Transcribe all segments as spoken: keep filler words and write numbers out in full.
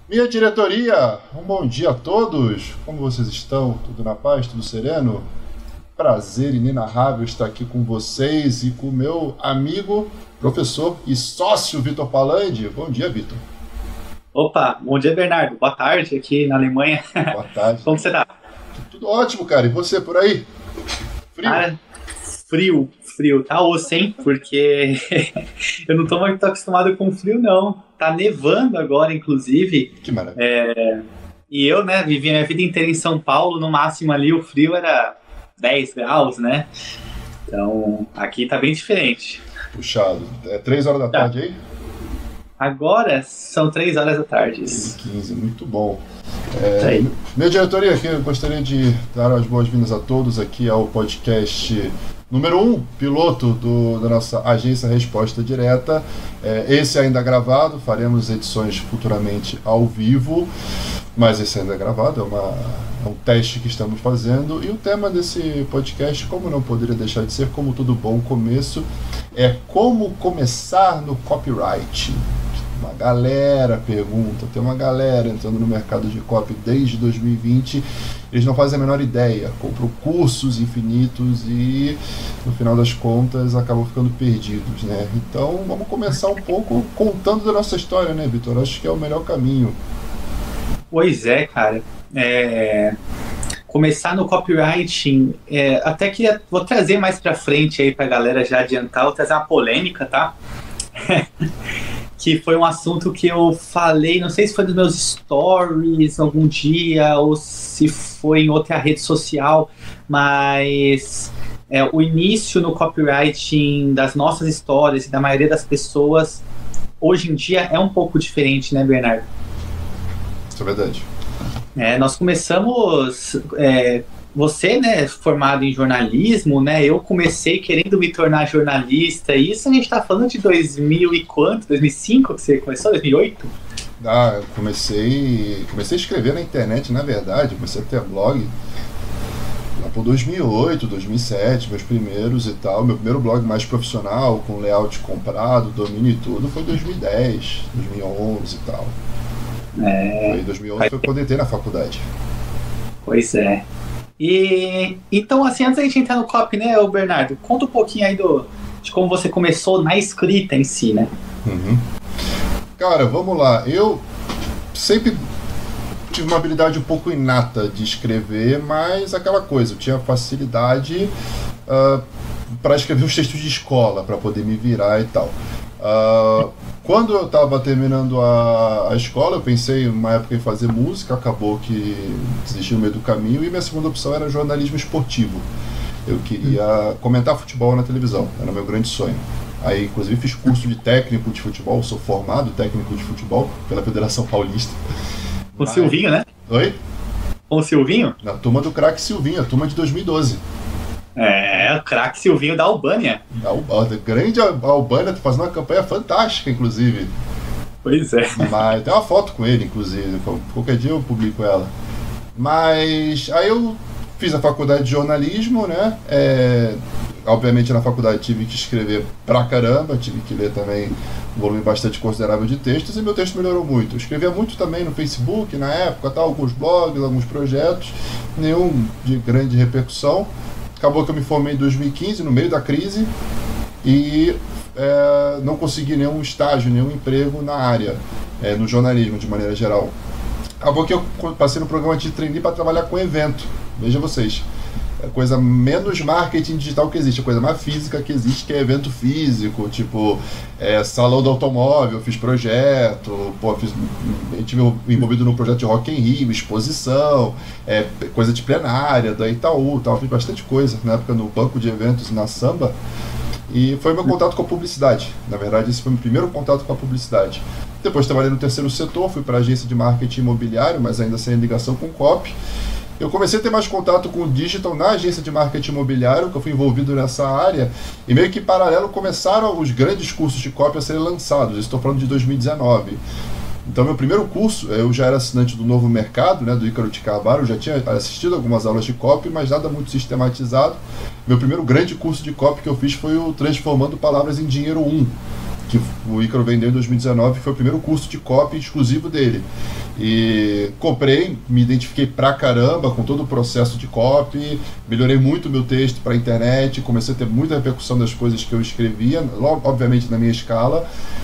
Minha diretoria, um bom dia a todos. Como vocês estão? Tudo na paz? Tudo sereno? Prazer inenarrável estar aqui com vocês e com o meu amigo, professor e sócio Vitor Palandi. Bom dia, Vitor. Opa, bom dia, Bernardo. Boa tarde aqui na Alemanha. Boa tarde. Como você tá? Tudo ótimo, cara. E você por aí? Frio? Cara, frio, frio. Tá osso, hein? Porque eu não tô muito acostumado com frio, não. Tá nevando agora, inclusive. Que maravilha. É... E eu, né, vivi a minha vida inteira em São Paulo. No máximo ali o frio era dez graus, né? Então, aqui tá bem diferente. Puxado. É três horas da tá. tarde aí? Agora são três horas da tarde. quinze, muito bom. É, minha diretoria aqui, eu gostaria de dar as boas-vindas a todos aqui ao podcast número um, piloto do, da nossa agência Resposta Direta. É, esse ainda é gravado, faremos edições futuramente ao vivo, mas esse ainda é gravado, é, uma, é um teste que estamos fazendo. E o tema desse podcast, como não poderia deixar de ser, como todo bom começo, é como começar no copyright. Uma galera pergunta, tem uma galera entrando no mercado de copy desde dois mil e vinte, eles não fazem a menor ideia, compram cursos infinitos e no final das contas acabam ficando perdidos, né? Então vamos começar um pouco contando da nossa história, né, Vitor? Acho que é o melhor caminho. Pois é, cara. É... Começar no copywriting, é... até que vou trazer mais pra frente aí pra galera já adiantar, vou trazer uma polêmica, tá? Que foi um assunto que eu falei, não sei se foi nos meus stories algum dia ou se foi em outra rede social, mas é, o início no copywriting das nossas histórias e da maioria das pessoas hoje em dia é um pouco diferente, né, Bernardo? Isso é verdade. É, nós começamos... É, Você, né, formado em jornalismo, né, eu comecei querendo me tornar jornalista, e isso a gente tá falando de dois mil e quanto? dois mil e cinco que você começou? dois mil e oito? Ah, eu comecei, comecei a escrever na internet, na verdade, comecei a ter blog lá por dois mil e oito, dois mil e sete, meus primeiros e tal. Meu primeiro blog mais profissional, com layout comprado, domínio e tudo, foi dois mil e dez, dois mil e onze e tal. É... Foi dois mil e onze foi quando eu entrei na faculdade. Pois é. E então, assim, antes da gente entrar no copy, né, ô Bernardo, conta um pouquinho aí do, de como você começou na escrita em si, né? Uhum. Cara, vamos lá. Eu sempre tive uma habilidade um pouco inata de escrever, mas aquela coisa, eu tinha facilidade uh, para escrever os textos de escola, para poder me virar e tal. Uh, Quando eu estava terminando a, a escola, eu pensei uma época em fazer música, acabou que desisti no meio do caminho, e minha segunda opção era jornalismo esportivo. Eu queria comentar futebol na televisão, era o meu grande sonho. Aí, inclusive, fiz curso de técnico de futebol, sou formado técnico de futebol pela Federação Paulista. Com o Mas... Silvinho, né? Oi? Com o Silvinho? Na turma do craque Silvinho, a turma de dois mil e doze. É, o craque Silvinho da Albânia. Da Albânia, grande Albânia, tá fazendo uma campanha fantástica, inclusive. Pois é. Mas tem uma foto com ele, inclusive. Qualquer dia eu publico ela. Mas aí eu fiz a faculdade de jornalismo, né? É, obviamente na faculdade tive que escrever pra caramba, tive que ler também um volume bastante considerável de textos, e meu texto melhorou muito. Eu escrevia muito também no Facebook na época, tá? Alguns blogs, alguns projetos, nenhum de grande repercussão. Acabou que eu me formei em dois mil e quinze, no meio da crise, e é, não consegui nenhum estágio, nenhum emprego na área, é, no jornalismo de maneira geral. Acabou que eu passei no programa de trainee para trabalhar com evento. Veja vocês, é a coisa menos marketing digital que existe, a coisa mais física que existe, que é evento físico, tipo é, salão do automóvel, fiz projeto, pô, fiz, eu tive envolvido no projeto de Rock in Rio, exposição, é, coisa de plenária da Itaú, tal, fiz bastante coisa na época no banco de eventos na Samba, e foi meu contato com a publicidade. Na verdade, esse foi o meu primeiro contato com a publicidade. Depois trabalhei no terceiro setor, fui para a agência de marketing imobiliário, mas ainda sem ligação com copy. Eu comecei a ter mais contato com o digital na agência de marketing imobiliário, que eu fui envolvido nessa área, e meio que em paralelo começaram os grandes cursos de copy a serem lançados. Estou falando de dois mil e dezenove. Então, meu primeiro curso, eu já era assinante do Novo Mercado, né, do Ícaro de Carvalho, eu já tinha assistido algumas aulas de copy, mas nada muito sistematizado. Meu primeiro grande curso de copy que eu fiz foi o Transformando Palavras em Dinheiro um, que o Ícaro vendeu em dois mil e dezenove, foi o primeiro curso de copy exclusivo dele. E comprei, me identifiquei pra caramba com todo o processo de copy, melhorei muito o meu texto para a internet, comecei a ter muita repercussão das coisas que eu escrevia, obviamente na minha escala,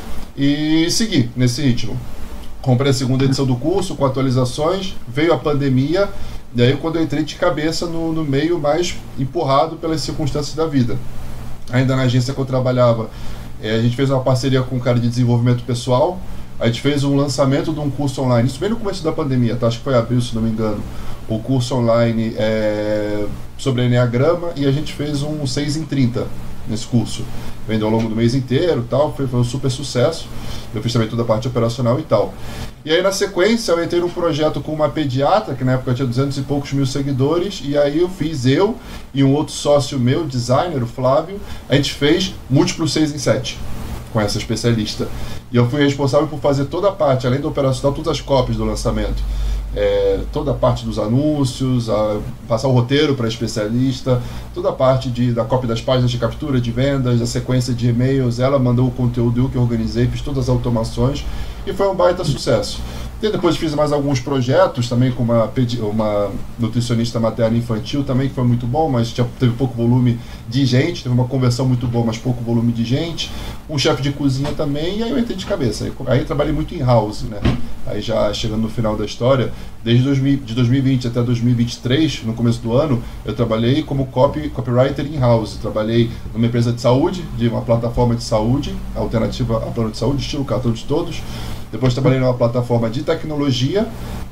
e segui nesse ritmo. Comprei a segunda edição do curso com atualizações, veio a pandemia, e aí quando eu entrei de cabeça no, no meio mais empurrado pelas circunstâncias da vida. Ainda na agência que eu trabalhava, a gente fez uma parceria com um cara de desenvolvimento pessoal. A gente fez um lançamento de um curso online, isso bem no começo da pandemia, tá? Acho que foi abril, se não me engano, o curso online é, sobre Enneagrama, e a gente fez um seis em trinta nesse curso. Vendeu ao longo do mês inteiro, tal, foi, foi um super sucesso. Eu fiz também toda a parte operacional e tal. E aí na sequência eu entrei num projeto com uma pediatra, que na época tinha duzentos e poucos mil seguidores, e aí eu fiz, eu e um outro sócio meu, designer, o Flávio, a gente fez múltiplo seis em sete com essa especialista. E eu fui responsável por fazer toda a parte, além do operacional, todas as cópias do lançamento. É, toda a parte dos anúncios, a, passar o roteiro para a especialista, toda a parte de, da cópia das páginas de captura, de vendas, da sequência de e-mails. Ela mandou o conteúdo, eu que organizei, fiz todas as automações e foi um baita sucesso. E depois fiz mais alguns projetos também com uma, uma nutricionista materna infantil também, que foi muito bom, mas já teve pouco volume de gente, teve uma conversão muito boa, mas pouco volume de gente. Um chefe de cozinha também, e aí eu entrei de cabeça. Aí, aí eu trabalhei muito em house, né? Aí já chegando no final da história, desde dois mil, de dois mil e vinte até dois mil e vinte e três, no começo do ano, eu trabalhei como copy, copywriter in house. Trabalhei numa empresa de saúde, de uma plataforma de saúde, alternativa a plano de saúde, estilo cartão de todos. Depois trabalhei numa plataforma de tecnologia,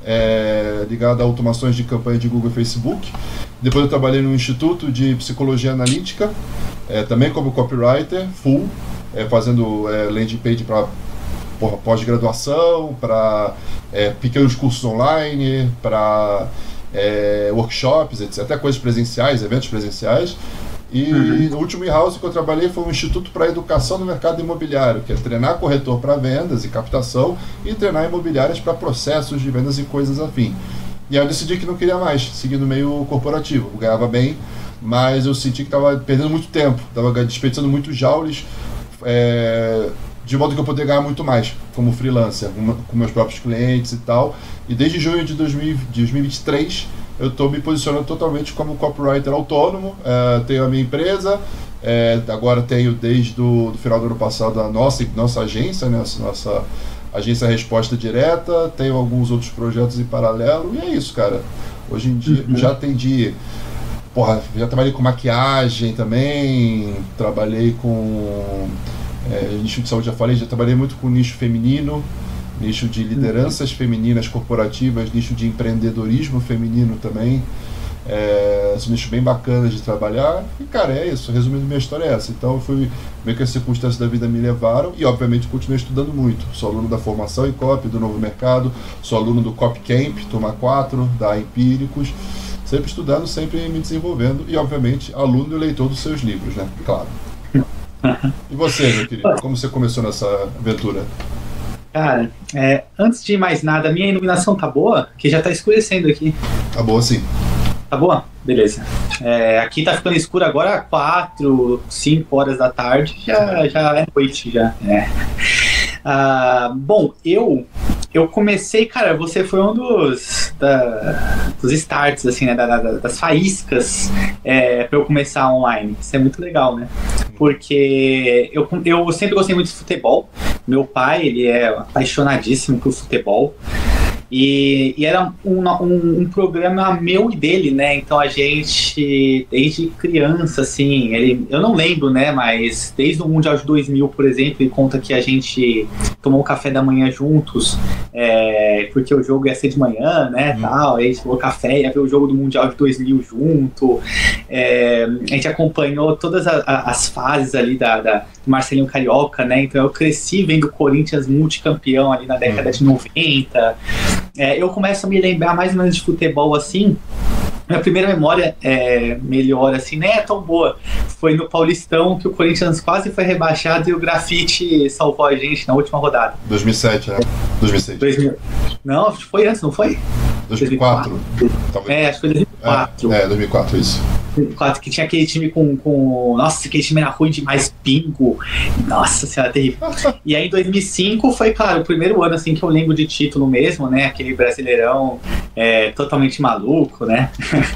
é, ligada a automações de campanha de Google e Facebook. Depois eu trabalhei no Instituto de Psicologia Analítica, é, também como copywriter, full, é, fazendo é, landing page para pós-graduação, para é, pequenos cursos online, para é, workshops, etcétera. Até coisas presenciais, eventos presenciais. E uhum. O último in-house que eu trabalhei foi um Instituto para Educação no Mercado Imobiliário, que é treinar corretor para vendas e captação e treinar imobiliárias para processos de vendas e coisas afim. E aí eu decidi que não queria mais, seguir no meio corporativo. Eu ganhava bem, mas eu senti que estava perdendo muito tempo, estava desperdiçando muito jaules, é, de modo que eu poderia ganhar muito mais como freelancer, com, com meus próprios clientes e tal. E desde junho de dois mil, de dois mil e vinte e três, eu estou me posicionando totalmente como copywriter autônomo, é, tenho a minha empresa, é, agora tenho desde o do final do ano passado a nossa, nossa agência, né, nossa agência Resposta Direta, tenho alguns outros projetos em paralelo, e é isso, cara. Hoje em dia uhum. já atendi, porra, já trabalhei com maquiagem também, trabalhei com é, nicho de saúde, já falei, já trabalhei muito com nicho feminino, nicho de lideranças uhum. femininas corporativas, nicho de empreendedorismo feminino também. É, são nichos bem bacanas de trabalhar. E, cara, é isso. Resumindo, minha história é essa. Então, eu fui meio que as circunstâncias da vida me levaram e, obviamente, continuei estudando muito. Sou aluno da formação em copy, do Novo Mercado. Sou aluno do Copy Camp, turma quatro, da Empíricos. Sempre estudando, sempre me desenvolvendo. E, obviamente, aluno e leitor dos seus livros, né? Claro. E você, meu querido? Como você começou nessa aventura? Cara, é, antes de mais nada, a minha iluminação tá boa? Que já tá escurecendo aqui. Tá boa, sim. Tá boa? Beleza. É, aqui tá ficando escuro agora, quatro, cinco horas da tarde, já, já é noite, já. É. Ah, bom, eu eu comecei, cara, você foi um dos, da, dos starts, assim, né, da, da, das faíscas é, pra eu começar online. Isso é muito legal, né? Porque eu, eu sempre gostei muito de futebol. Meu pai, ele é apaixonadíssimo por futebol. E, e era um, um, um programa meu e dele, né? Então a gente, desde criança, assim, ele, eu não lembro, né? Mas desde o Mundial de dois mil, por exemplo, ele conta que a gente tomou um café da manhã juntos, é, porque o jogo ia ser de manhã, né? Hum. Tal, aí a gente tomou café, ia ver o jogo do Mundial de dois mil junto. É, a gente acompanhou todas a, a, as fases ali da, da, do Marcelinho Carioca, né? Então eu cresci vendo o Corinthians multicampeão ali na década hum. de noventa. É, eu começo a me lembrar mais ou menos de futebol assim. Minha primeira memória é melhor, assim, nem é tão boa. Foi no Paulistão que o Corinthians quase foi rebaixado e o Grafite salvou a gente na última rodada. dois mil e sete, né? dois mil e seis. dois mil. Não, foi antes, não foi? dois mil e quatro. dois mil e quatro. É, acho que foi dois mil e quatro. É, é, dois mil e quatro, isso. Que tinha aquele time com, com... Nossa, aquele time era ruim demais, Pingo. Nossa senhora, terrível. E aí em dois mil e cinco foi, claro, o primeiro ano assim que eu lembro de título mesmo, né? Aquele Brasileirão é, totalmente maluco, né?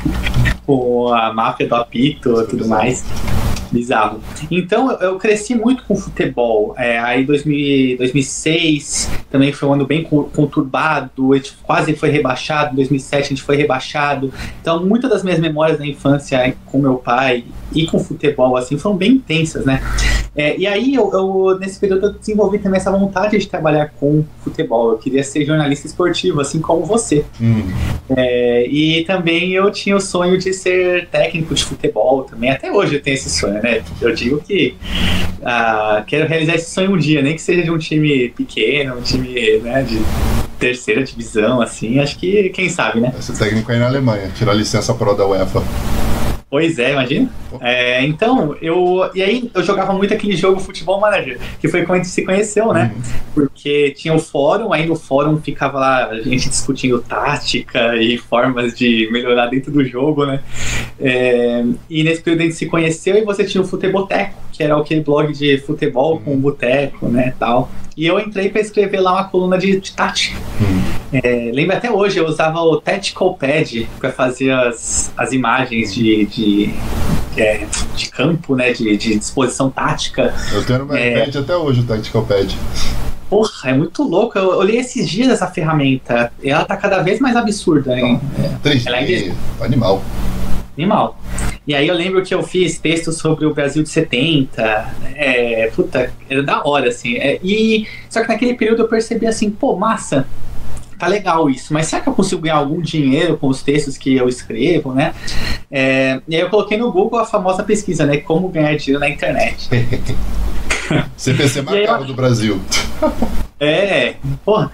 Com a máfia do apito e tudo mais. Bizarro. Então eu, eu cresci muito com futebol. É, aí dois mil, dois mil e seis também foi um ano bem conturbado, a gente quase foi rebaixado. Em dois mil e sete a gente foi rebaixado. Então muitas das minhas memórias da infância com meu pai e com futebol assim foram bem intensas, né? É, e aí eu, eu nesse período eu desenvolvi também essa vontade de trabalhar com futebol. Eu queria ser jornalista esportivo, assim como você. Hum. É, e também eu tinha o sonho de ser técnico de futebol também. Até hoje eu tenho esse sonho, né? Eu digo que ah, quero realizar esse sonho um dia, nem que seja de um time pequeno, um time, né, de terceira divisão, assim. Acho que, quem sabe, né? Esse técnico aí na Alemanha, tirar licença pro da UEFA. Pois é, imagina. É, então, eu. E aí eu jogava muito aquele jogo Futebol Manager, que foi como a gente se conheceu, né? Uhum. Porque tinha o fórum, aí no fórum ficava lá a gente discutindo tática e formas de melhorar dentro do jogo, né? É, e nesse período a gente se conheceu e você tinha o Futeboteco, que era aquele blog de futebol uhum. com um boteco, né, tal. E eu entrei para escrever lá uma coluna de, de tática. Uhum. É, lembro até hoje, eu usava o Tactical Pad para fazer as, as imagens de, de, é, de campo, né, de, de disposição tática. Eu tenho no meu é, iPad até hoje o Tactical Pad. Porra, é muito louco. Eu olhei esses dias essa ferramenta. Ela tá cada vez mais absurda, hein? É, três D, ela é animal. Animal. E aí eu lembro que eu fiz textos sobre o Brasil de setenta, é, puta, era da hora, assim. É, e, só que naquele período eu percebi assim, pô, massa, tá legal isso, mas será que eu consigo ganhar algum dinheiro com os textos que eu escrevo, né? É, e aí eu coloquei no Google a famosa pesquisa, né, como ganhar dinheiro na internet. C P C mais caro do Brasil. É, porra.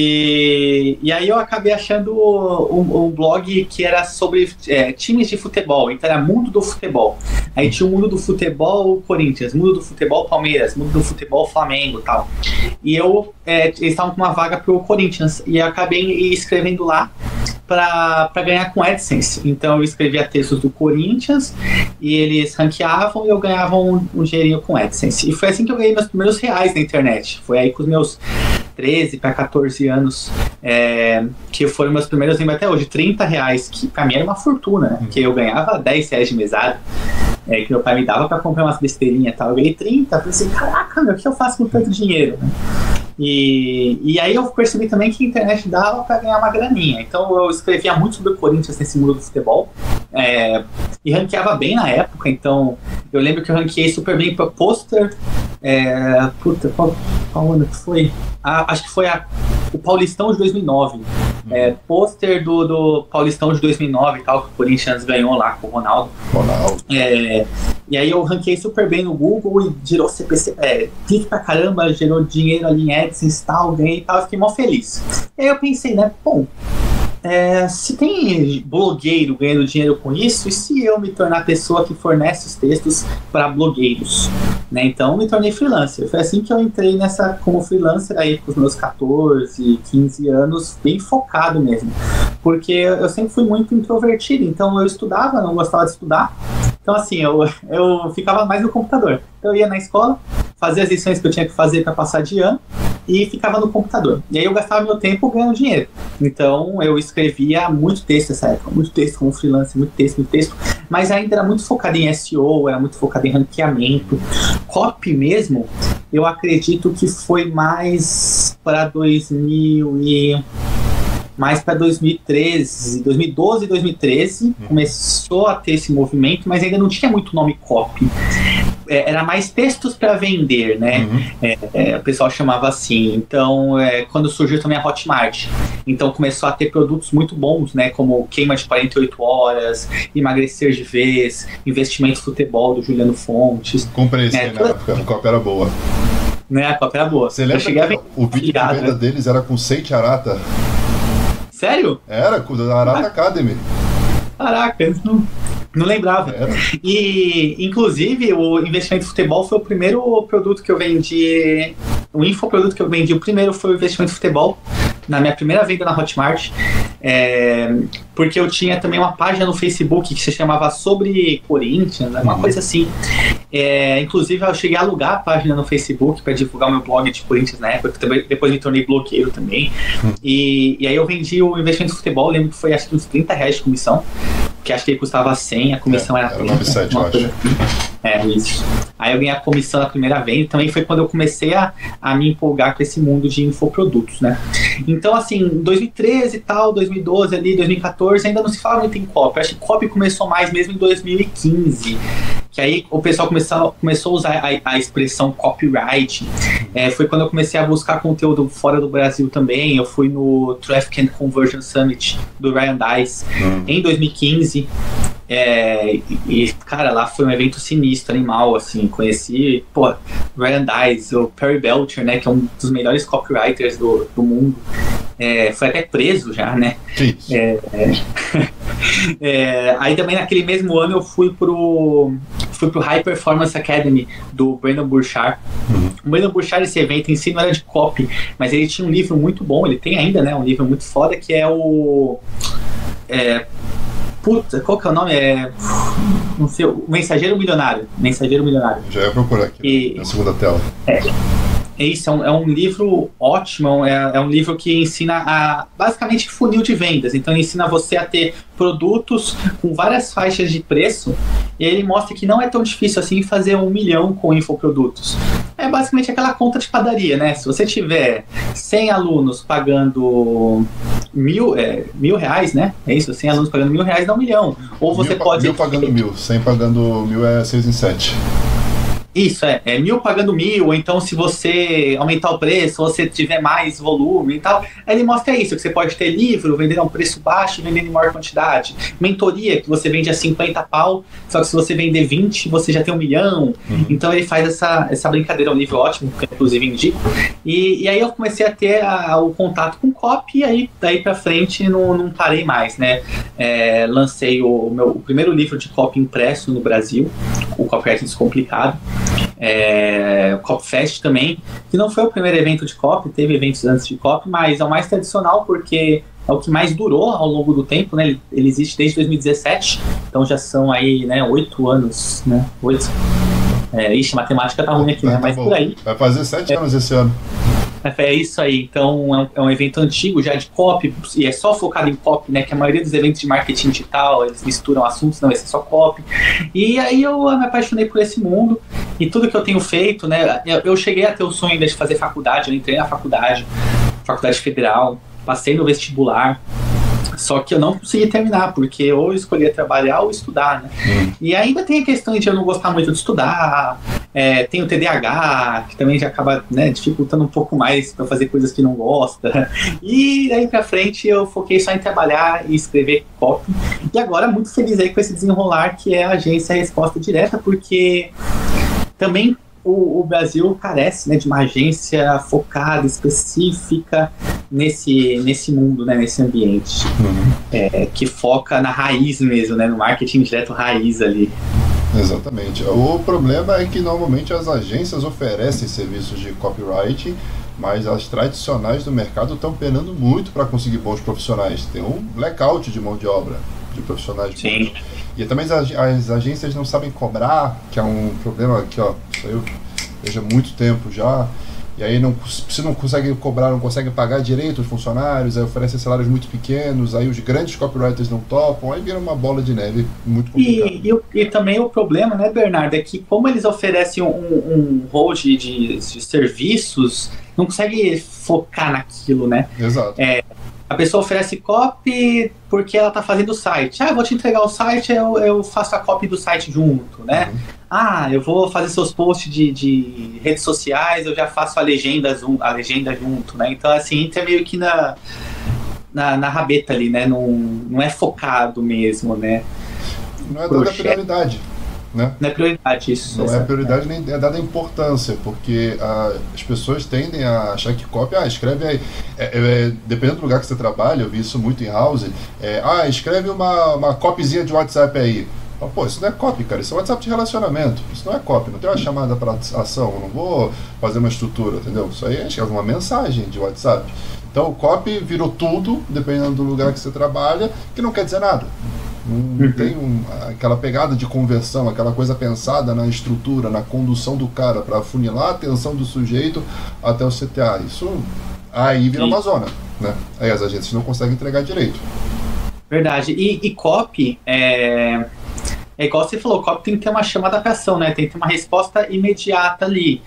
E, e aí eu acabei achando um, um blog que era sobre é, times de futebol. Então era Mundo do Futebol. Aí tinha o Mundo do Futebol Corinthians, Mundo do Futebol Palmeiras, Mundo do Futebol Flamengo e tal. E eu, é, eles estavam com uma vaga pro Corinthians. E eu acabei escrevendo lá para ganhar com AdSense. Então eu escrevia textos do Corinthians e eles ranqueavam e eu ganhava um, um dinheirinho com AdSense. E foi assim que eu ganhei meus primeiros reais na internet. Foi aí com os meus treze para quatorze anos, é, que foram meus primeiros, lembro até hoje, trinta reais, que pra mim era uma fortuna, né? Porque eu ganhava dez reais de mesada, é, que meu pai me dava pra comprar umas besteirinhas e tal. Eu ganhei trinta, pensei, caraca, meu, o que eu faço com tanto dinheiro, né? E, e aí eu percebi também que a internet dava para ganhar uma graninha. Então eu escrevia muito sobre o Corinthians nesse mundo do futebol, é, e ranqueava bem na época. Então eu lembro que eu ranqueei super bem para pôster. É, puta, qual, qual ano que foi? Ah, acho que foi a, o Paulistão de dois mil e nove. É, pôster do, do Paulistão de dois mil e nove e tal, que o Corinthians ganhou lá com o Ronaldo. Ronaldo. É, e aí eu ranquei super bem no Google e gerou C P C, é, clique pra caramba, gerou dinheiro ali em AdSense e tal, ganhei e tal, eu fiquei mó feliz. E aí eu pensei, né, bom, é, se tem blogueiro ganhando dinheiro com isso, e se eu me tornar a pessoa que fornece os textos para blogueiros? Né? Então me tornei freelancer. Foi assim que eu entrei nessa como freelancer aí com os meus catorze, quinze anos, bem focado mesmo. Porque eu sempre fui muito introvertido, então eu estudava, não gostava de estudar. Então assim, eu, eu ficava mais no computador. Eu ia na escola, fazia as lições que eu tinha que fazer para passar de ano e ficava no computador. E aí eu gastava meu tempo ganhando dinheiro. Então eu escrevia muito texto nessa época, muito texto como freelancer, muito texto, muito texto, mas ainda era muito focado em S E O, era muito focado em ranqueamento. Copy mesmo, eu acredito que foi mais para dois mil e... mais para dois mil e treze, dois mil e doze e dois mil e treze, uhum. Começou a ter esse movimento, mas ainda não tinha muito nome copy. É, era mais textos para vender, né? Uhum. É, é, o pessoal chamava assim. Então, é, quando surgiu também a Hotmart, então começou a ter produtos muito bons, né? Como queima de quarenta e oito horas, emagrecer de vez, investimento futebol do Juliano Fontes. Comprei esse é, aí na época, a cópia era boa. Né, a cópia era boa. Você lembra que a... o vídeo de venda, né, deles era com Seiji Arata? Sério? Era, com a Arata ah. Academy. Caraca, não, não lembrava. Era. E, inclusive, o investimento em futebol foi o primeiro produto que eu vendi. O infoproduto que eu vendi, o primeiro foi o investimento em futebol, na minha primeira venda na Hotmart. É, porque eu tinha também uma página no Facebook que se chamava Sobre Corinthians, uma uhum. coisa assim. É, inclusive eu cheguei a alugar a página no Facebook para divulgar o meu blog de Corinthians na época, também, depois me tornei blogueiro também. Uhum. E, e aí eu vendi o investimento de futebol, eu lembro que foi acho que uns trinta reais de comissão, que acho que ele custava cem, a comissão é, era trinta. Era noventa e sete, eu acho. É, isso. Aí eu ganhei a comissão na primeira venda, também foi quando eu comecei a, a me empolgar com esse mundo de infoprodutos, né? Então, assim, dois mil e treze e tal, dois mil e doze ali, dois mil e quatorze, ainda não se fala muito em copy. Eu acho que copy começou mais mesmo em dois mil e quinze, que aí o pessoal começou, começou a usar a, a expressão copyright. É, foi quando eu comecei a buscar conteúdo fora do Brasil também. Eu fui no Traffic and Conversion Summit do Ryan Deiss hum. em dois mil e quinze. É, e, cara, lá foi um evento sinistro, animal, assim, conheci, pô, Ryan Deiss, o Perry Belcher, né, que é um dos melhores copywriters do, do mundo, é, foi até preso já, né. É, é, é, aí também naquele mesmo ano eu fui pro, fui pro High Performance Academy do Brandon Burchard. Uhum. O Brandon Burchard, esse evento em si não era de copy, mas ele tinha um livro muito bom, ele tem ainda, né, um livro muito foda, que é o... É, Puta, qual que é o nome? É. Não sei, o Mensageiro Milionário. Mensageiro Milionário. Já ia procurar aqui e, na segunda tela. É. É isso, é um, é um livro ótimo, é, é um livro que ensina a, basicamente, funil de vendas. Então, ele ensina você a ter produtos com várias faixas de preço, e aí ele mostra que não é tão difícil assim fazer um milhão com infoprodutos. É basicamente aquela conta de padaria, né? Se você tiver cem alunos pagando mil, é, mil reais, né? É isso, cem alunos pagando mil reais dá um milhão. Ou você mil, pode... Mil pagando mil, cem pagando mil é seis em sete. Isso, é, é mil pagando mil, ou então se você aumentar o preço, ou você tiver mais volume e tal, aí ele mostra isso, que você pode ter livro, vender a um preço baixo e vender em maior quantidade. Mentoria, que você vende a cinquenta pau, só que se você vender vinte, você já tem um milhão. Uhum. Então ele faz essa, essa brincadeira, é um livro ótimo, que eu inclusive indico. E, e aí eu comecei a ter a, o contato com copy, e aí daí pra frente não, não parei mais, né? É, lancei o, o meu o primeiro livro de copy impresso no Brasil, o Copywriting Descomplicado. É, o CopyFest também, que não foi o primeiro evento de copy, teve eventos antes de copy, mas é o mais tradicional porque é o que mais durou ao longo do tempo, né? Ele, ele existe desde dois mil e dezessete, então já são aí, né, oito anos, né? Oito. É, ixi, a matemática tá ruim aqui, né? Mas por aí. Vai fazer sete é, anos esse ano. É isso aí, então é um, é um evento antigo já de copy, e é só focado em copy, né, que a maioria dos eventos de marketing digital, eles misturam assuntos, não, esse é só copy. E aí eu me apaixonei por esse mundo, e tudo que eu tenho feito, né, eu, eu cheguei a ter o sonho de fazer faculdade, eu entrei na faculdade, faculdade federal, passei no vestibular, só que eu não consegui terminar, porque ou eu escolhia trabalhar ou estudar, né? Hum. E ainda tem a questão de eu não gostar muito de estudar, é, tem o T D A H, que também já acaba, né, dificultando um pouco mais para fazer coisas que não gosta. E daí pra frente eu foquei só em trabalhar e escrever copy. E agora muito feliz aí com esse desenrolar que é a agência Resposta Direta, porque também O, o Brasil carece, né, de uma agência focada, específica nesse, nesse mundo, né, nesse ambiente, uhum. é, que foca na raiz mesmo, né, no marketing direto raiz ali. Exatamente. O problema é que normalmente as agências oferecem serviços de copywriting, mas as tradicionais do mercado estão penando muito para conseguir bons profissionais. Tem um blackout de mão de obra de profissionais. Sim. Bons. E também as, as agências não sabem cobrar, que é um problema que, ó, eu vejo há muito tempo já. E aí não, se não conseguem cobrar, não conseguem pagar direito os funcionários, aí oferecem salários muito pequenos, aí os grandes copywriters não topam, aí vira uma bola de neve muito complicada. E, e, e também o problema, né, Bernardo, é que como eles oferecem um, um rol de, de, de serviços, não consegue focar naquilo, né? Exato. É, a pessoa oferece copy porque ela está fazendo o site. Ah, eu vou te entregar o site, eu, eu faço a copy do site junto, né? Uhum. Ah, eu vou fazer seus posts de, de redes sociais, eu já faço a legenda, a legenda junto, né? Então, assim, entra meio que na, na, na rabeta ali, né? Não, não é focado mesmo, né? Não é dada prioridade. Né? Não é prioridade isso. Não é prioridade nem é dada importância, porque ah, as pessoas tendem a achar que copy, ah, escreve aí, é, é, dependendo do lugar que você trabalha, eu vi isso muito em house, é, ah, escreve uma, uma copyzinha de WhatsApp aí. Pô, isso não é copy, cara, isso é WhatsApp de relacionamento, isso não é copy, não tem uma chamada para ação, eu não vou fazer uma estrutura, entendeu? Isso aí é uma mensagem de WhatsApp. Então o copy virou tudo, dependendo do lugar que você trabalha, que não quer dizer nada. Não, não Uhum. tem um, aquela pegada de conversão, aquela coisa pensada na estrutura, na condução do cara, para afunilar a atenção do sujeito até o C T A. Isso aí vira Sim. uma zona, né? Aí as agências não conseguem entregar direito. Verdade. E, e copy, é, é igual você falou, copy tem que ter uma chamada para ação, né? Tem que ter uma resposta imediata ali.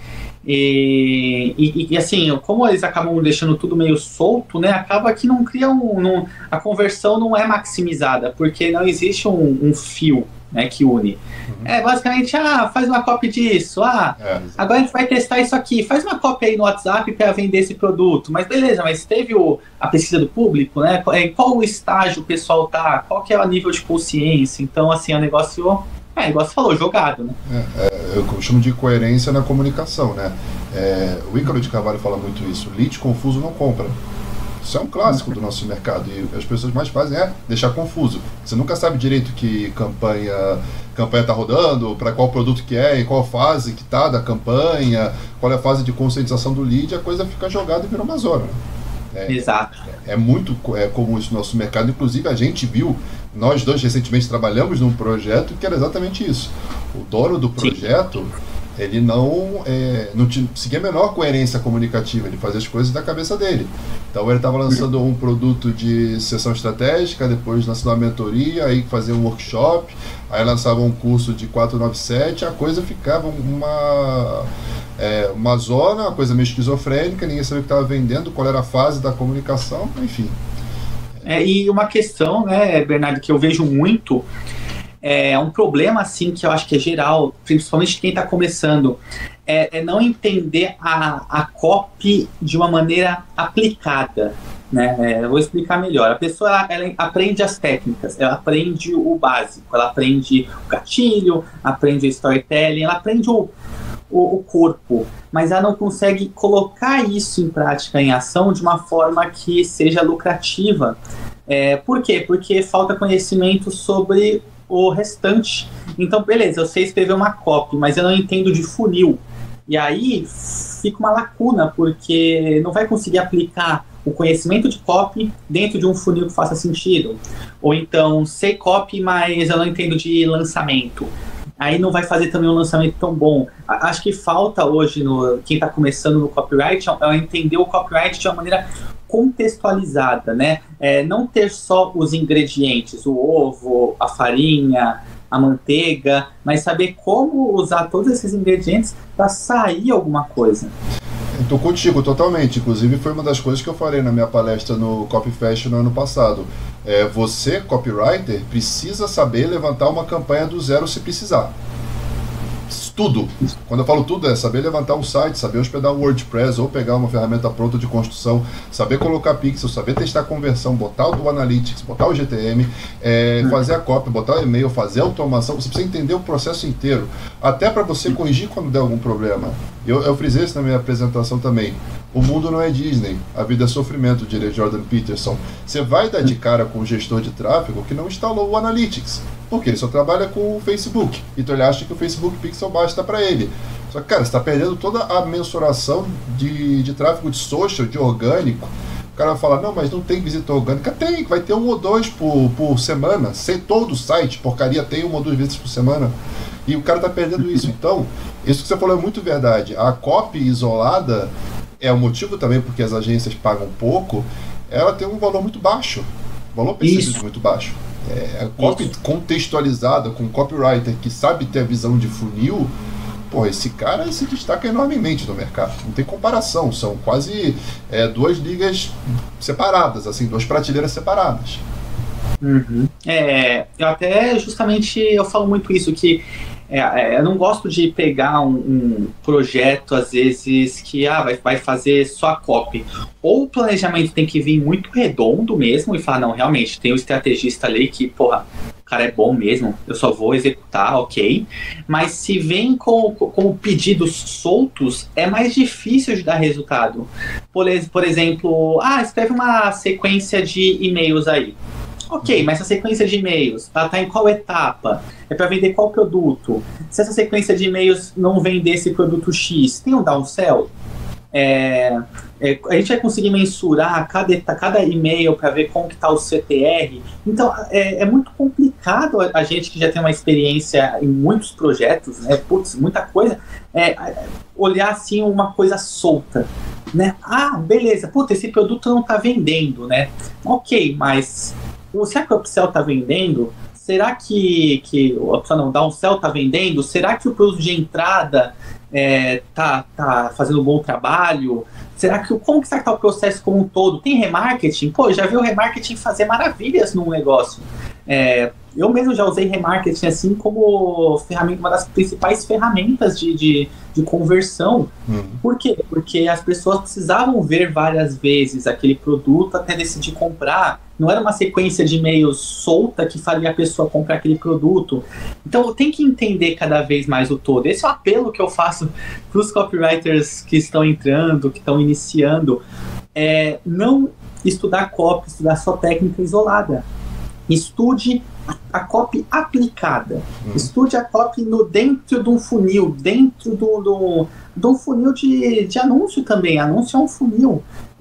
E, e, e assim, como eles acabam deixando tudo meio solto, né? Acaba que não cria um. Não, a conversão não é maximizada, porque não existe um, um fio, né, que une. Uhum. É basicamente, ah, faz uma copy disso, ah, É. agora a gente vai testar isso aqui, faz uma cópia aí no WhatsApp para vender esse produto. Mas beleza, mas teve o, a pesquisa do público, né? Em qual o estágio o pessoal tá? Qual que é o nível de consciência? Então, assim, é um negócio, é, igual você falou, jogado, né? É, é, eu costumo de coerência na comunicação, né? É, o Ícaro de Carvalho fala muito isso. Lead confuso não compra. Isso é um clássico do nosso mercado e as pessoas mais fazem é deixar confuso. Você nunca sabe direito que campanha campanha está rodando, para qual produto que é, em qual fase que está da campanha, qual é a fase de conscientização do lead, a coisa fica jogada e vira uma zona. É, Exato. É muito é, comum isso no nosso mercado. Inclusive a gente viu, nós dois recentemente trabalhamos num projeto que era exatamente isso. O dono do projeto, sim, ele não, é, não tinha, seguia a menor coerência comunicativa, ele fazia as coisas da cabeça dele. Então ele estava lançando um produto de sessão estratégica, depois lançando uma mentoria, aí fazia um workshop, aí lançava um curso de quatrocentos e noventa e sete, a coisa ficava uma, é, uma zona, uma coisa meio esquizofrênica, ninguém sabia o que estava vendendo, qual era a fase da comunicação, enfim. É, e uma questão, né, Bernardo, que eu vejo muito, é um problema, assim, que eu acho que é geral, principalmente quem está começando, é, é não entender a, a copy de uma maneira aplicada, né? É, eu vou explicar melhor. A pessoa, ela, ela aprende as técnicas, ela aprende o básico, ela aprende o gatilho, aprende o storytelling, ela aprende o, o, o corpo, mas ela não consegue colocar isso em prática, em ação, de uma forma que seja lucrativa. É, por quê? Porque falta conhecimento sobre o restante. Então, beleza, eu sei escrever uma copy, mas eu não entendo de funil. E aí fica uma lacuna, porque não vai conseguir aplicar o conhecimento de copy dentro de um funil que faça sentido. Ou então, sei copy, mas eu não entendo de lançamento. Aí não vai fazer também um lançamento tão bom. Acho que falta hoje, no, quem está começando no copyright, é entender o copyright de uma maneira contextualizada, né? É, não ter só os ingredientes, o ovo, a farinha, a manteiga, mas saber como usar todos esses ingredientes para sair alguma coisa. Estou contigo totalmente. Inclusive foi uma das coisas que eu falei na minha palestra no CopyFest no ano passado. É, você, copywriter, precisa saber levantar uma campanha do zero se precisar. Tudo. Quando eu falo tudo, é saber levantar um site, saber hospedar um WordPress ou pegar uma ferramenta pronta de construção, saber colocar pixel, saber testar a conversão, botar o do Analytics, botar o G T M, é, fazer a cópia, botar o e-mail, fazer a automação. Você precisa entender o processo inteiro, até para você corrigir quando der algum problema. Eu, eu frisei isso na minha apresentação também. O mundo não é Disney, a vida é sofrimento, diria Jordan Peterson. Você vai dar de cara com um gestor de tráfego que não instalou o Analytics, porque ele só trabalha com o Facebook. Então ele acha que o Facebook Pixel basta para ele. Só que, cara, você está perdendo toda a mensuração de, de tráfego de social, de orgânico. O cara vai falar, não, mas não tem visita orgânica. Tem, vai ter um ou dois por, por semana. Sem todo o site, porcaria, tem uma ou duas visitas por semana. E o cara está perdendo isso. Então, isso que você falou é muito verdade. A copy isolada é o motivo também porque as agências pagam pouco. Ela tem um valor muito baixo. Valor percebido isso. muito baixo. É, a copy Isso. contextualizada com um copywriter que sabe ter a visão de funil, pô, esse cara se destaca enormemente no mercado. Não tem comparação, são quase é, duas ligas separadas, assim, duas prateleiras separadas. Uhum. É, eu até justamente eu falo muito isso, que é, eu não gosto de pegar um, um projeto, às vezes, que ah, vai, vai fazer só a copy. Ou o planejamento tem que vir muito redondo mesmo e falar, não, realmente, tem o estrategista ali que, porra, o cara é bom mesmo, eu só vou executar, ok. Mas se vem com, com pedidos soltos, é mais difícil de dar resultado. Por, por exemplo, ah, escreve uma sequência de e-mails aí. Ok, mas essa sequência de e-mails, ela está em qual etapa? É para vender qual produto? Se essa sequência de e-mails não vender esse produto X, tem um downsell? É, é, a gente vai conseguir mensurar cada, cada e-mail para ver como que está o C T R. Então, é, é muito complicado a, a gente que já tem uma experiência em muitos projetos, né, putz, muita coisa, é, olhar assim uma coisa solta. Né? Ah, beleza, puta, esse produto não está vendendo, né? Ok, mas será que o upsell está vendendo? Será que, que o upsell não, downsell está vendendo? Será que o produto de entrada é, tá, tá fazendo um bom trabalho? Será que, como que está o processo como um todo? Tem remarketing? Pô, já vi o remarketing fazer maravilhas num negócio. É, eu mesmo já usei remarketing assim como ferramenta, uma das principais ferramentas de, de, de conversão. Uhum. Por quê? Porque as pessoas precisavam ver várias vezes aquele produto até decidir comprar. Não era uma sequência de e-mails solta que faria a pessoa comprar aquele produto. Então tem que entender cada vez mais o todo. Esse é o apelo que eu faço para os copywriters que estão entrando, que estão iniciando. É não estudar copy, estudar só técnica isolada. Estude a copy aplicada. Hum. Estude a copy no, dentro de um funil, dentro do, do, de um funil de, de anúncio também. Anúncio é um funil.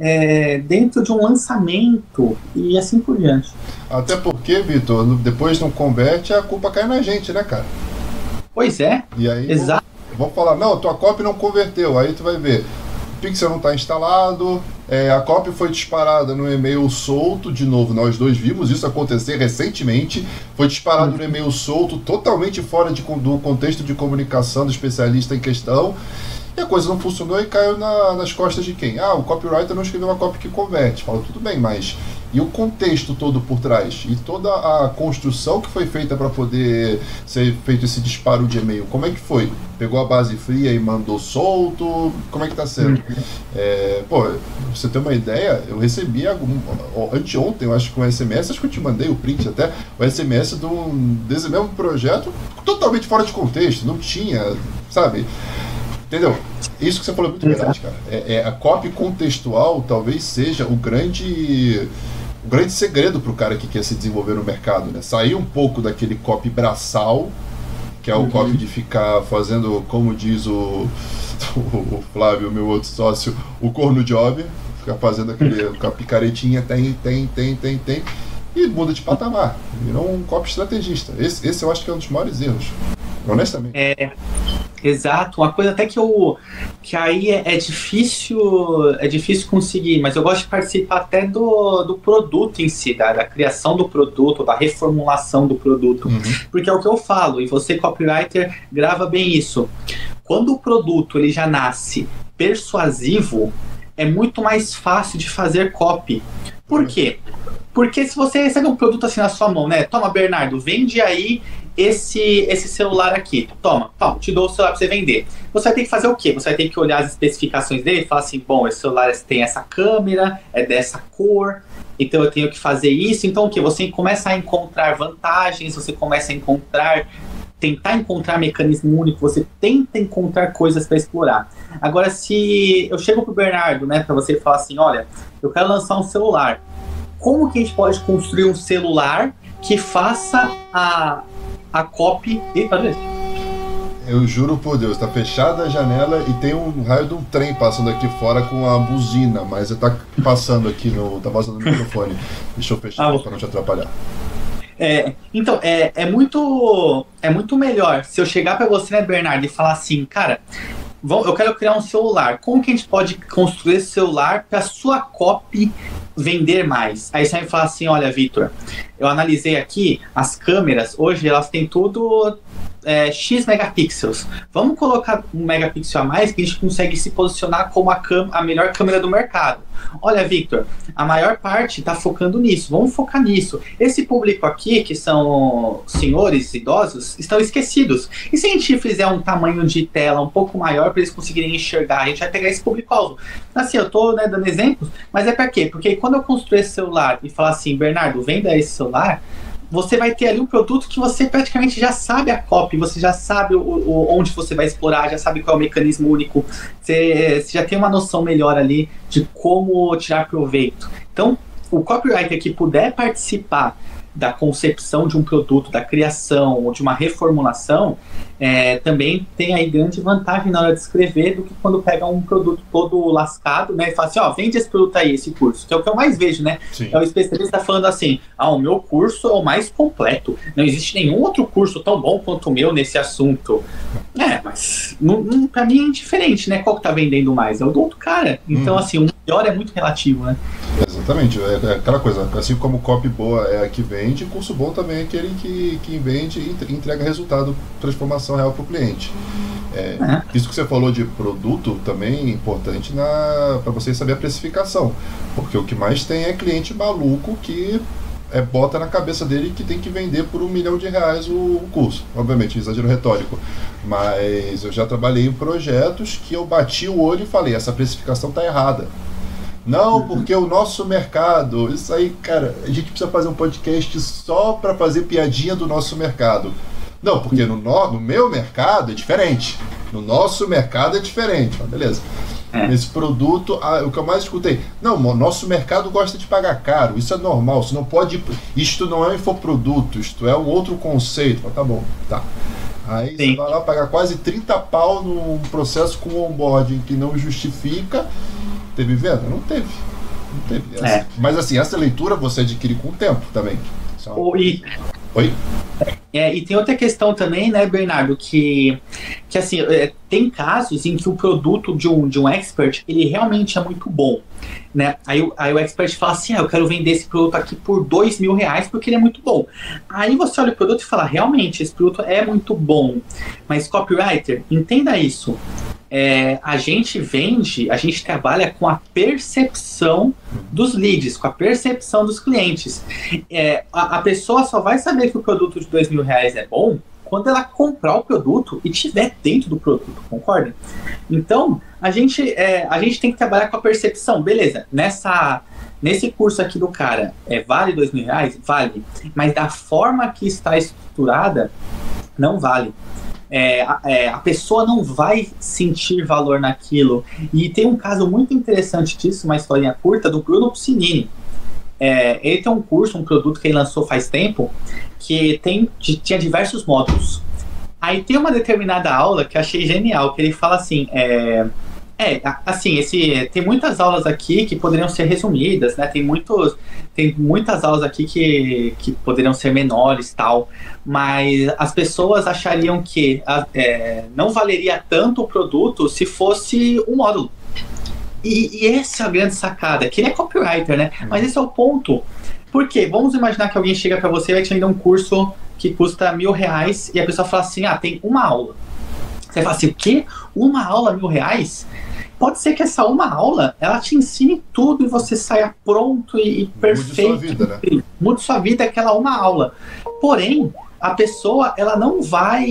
É, dentro de um lançamento e assim por diante. Até porque, Vitor, depois não converte, a culpa cai na gente, né, cara? Pois é. E aí, exato. Vamos falar, não, tua copy não converteu. Aí tu vai ver, o pixel não está instalado, é, a copy foi disparada no e-mail solto, de novo, nós dois vimos isso acontecer recentemente, foi disparado uhum. no e-mail solto, totalmente fora de, do contexto de comunicação do especialista em questão, e a coisa não funcionou e caiu na, nas costas de quem? Ah, o copywriter não escreveu uma copy que converte. Fala, tudo bem, mas e o contexto todo por trás? E toda a construção que foi feita para poder ser feito esse disparo de e-mail? Como é que foi? Pegou a base fria e mandou solto? Como é que tá sendo? Uhum. É, pô, pra você ter uma ideia, eu recebi algum, anteontem, eu acho que um S M S, acho que eu te mandei o print até, o S M S de um, desse mesmo projeto, totalmente fora de contexto, não tinha, sabe? Entendeu? Isso que você falou é muito verdade, cara. É, é, a copy contextual talvez seja o grande, o grande segredo para o cara que quer se desenvolver no mercado, né? Sair um pouco daquele copy braçal, que é o uhum. copy de ficar fazendo, como diz o, o Flávio, meu outro sócio, o corno job, ficar fazendo aquele, com a picaretinha, tem, tem, tem, tem, tem, e muda de patamar. Virou um copy estrategista. Esse, esse eu acho que é um dos maiores erros, honestamente. É... Exato, uma coisa até que eu que aí é, é difícil é difícil conseguir, mas eu gosto de participar até do, do produto em si, da, da criação do produto, da reformulação do produto, uhum. porque é o que eu falo, e você copywriter grava bem isso. Quando o produto ele já nasce persuasivo, é muito mais fácil de fazer copy. Por quê? Porque se você recebe um produto assim na sua mão, né? Toma, Bernardo, vende aí esse, esse celular aqui. Toma, toma, te dou o celular para você vender. Você vai ter que fazer o quê? Você vai ter que olhar as especificações dele e falar assim, bom, esse celular tem essa câmera, é dessa cor, então eu tenho que fazer isso. Então o quê? Você começa a encontrar vantagens, você começa a encontrar, tentar encontrar mecanismo único, você tenta encontrar coisas para explorar. Agora, se eu chego pro Bernardo, né, para você falar assim, olha, eu quero lançar um celular. Como que a gente pode construir um celular que faça a, a copy... Eita, olha isso. Eu juro por Deus, tá fechada a janela e tem um raio de um trem passando aqui fora com a buzina, mas tá passando aqui no... tá passando no microfone. Deixa eu fechar ah, para não te atrapalhar. É, então, é, é, muito, é muito melhor se eu chegar para você, né, Bernardo, e falar assim, cara, eu quero criar um celular. Como que a gente pode construir esse celular para sua copy vender mais? Aí você vai falar assim, olha, Vitor, eu analisei aqui as câmeras, hoje elas têm tudo é, X megapixels. Vamos colocar um megapixel a mais que a gente consegue se posicionar como a, a melhor câmera do mercado. Olha, Victor, a maior parte está focando nisso, vamos focar nisso. Esse público aqui, que são senhores idosos, estão esquecidos. E se a gente fizer um tamanho de tela um pouco maior para eles conseguirem enxergar, a gente vai pegar esse público-alvo. Assim, eu estou né, dando exemplos, mas é para quê? Porque quando eu construir esse celular e falar assim, Bernardo, venda esse celular, você vai ter ali um produto que você praticamente já sabe a copy, você já sabe o, o, onde você vai explorar, já sabe qual é o mecanismo único, você, você já tem uma noção melhor ali de como tirar proveito. Então, o copywriter que puder participar da concepção de um produto, da criação ou de uma reformulação, é, também tem aí grande vantagem na hora de escrever do que quando pega um produto todo lascado, né, e fala assim, ó, vende esse produto aí, esse curso, que é o que eu mais vejo, né? Sim. É o especialista falando assim, ah, o meu curso é o mais completo, não existe nenhum outro curso tão bom quanto o meu nesse assunto. É, mas não, não, pra mim é indiferente, né? Qual que tá vendendo mais? É o do outro cara. Então, hum. assim, o melhor é muito relativo, né? Exatamente, é, é aquela coisa, assim como copy boa é a que vende, curso bom também é aquele que, que vende e entrega resultado, transformação real para o cliente. É, é. Isso que você falou de produto também é importante para você saber a precificação, porque o que mais tem é cliente maluco que é, bota na cabeça dele que tem que vender por um milhão de reais o, o curso. Obviamente, exagero retórico, mas eu já trabalhei em projetos que eu bati o olho e falei, essa precificação está errada. Não, porque o nosso mercado, isso aí, cara, a gente precisa fazer um podcast só para fazer piadinha do nosso mercado. Não, porque no, no, no meu mercado é diferente. No nosso mercado é diferente. Mas beleza. É. Nesse produto, ah, o que eu mais escutei, não, o nosso mercado gosta de pagar caro, isso é normal, isso não pode, isto não é um infoproduto, isto é um outro conceito. Mas tá bom, tá. Aí Sim. você vai lá pagar quase trinta pau num processo com onboarding que não justifica. Teve venda? Não teve. Não teve. É. Mas assim, essa leitura você adquire com o tempo também. Só... Oi. Oi? É, e tem outra questão também, né, Bernardo, que, que assim, é, tem casos em que o produto de um, de um expert, ele realmente é muito bom, né? Aí, aí o expert fala assim, ah, eu quero vender esse produto aqui por dois mil reais porque ele é muito bom. Aí você olha o produto e fala, realmente, esse produto é muito bom. Mas copywriter, entenda isso. É, a gente vende, a gente trabalha com a percepção dos leads, com a percepção dos clientes. É, a, a pessoa só vai saber que o produto de dois mil reais é bom quando ela comprar o produto e estiver dentro do produto, concorda? Então, a gente, é, a gente tem que trabalhar com a percepção. Beleza, nessa, nesse curso aqui do cara, é, vale dois mil reais? Vale. Mas da forma que está estruturada, não vale. É, é, a pessoa não vai sentir valor naquilo. E tem um caso muito interessante disso, uma historinha curta, do Bruno Piscinini. É, ele tem um curso, um produto que ele lançou faz tempo, que tem, tinha diversos módulos. Aí tem uma determinada aula que eu achei genial, que ele fala assim, é, é assim, esse, tem muitas aulas aqui que poderiam ser resumidas, né? Tem, muitos, tem muitas aulas aqui que, que poderiam ser menores, tal, mas as pessoas achariam que é, não valeria tanto o produto se fosse um módulo. E, e essa é a grande sacada, que ele é copywriter, né? Mas esse é o ponto. Por quê? Vamos imaginar que alguém chega para você e vai te vender um curso que custa mil reais e a pessoa fala assim, ah, tem uma aula. Você fala assim, o quê? Uma aula, mil reais? Pode ser que essa uma aula, ela te ensine tudo e você saia pronto e, e perfeito. Mude sua vida, né? Mude sua vida, aquela uma aula. Porém, a pessoa, ela não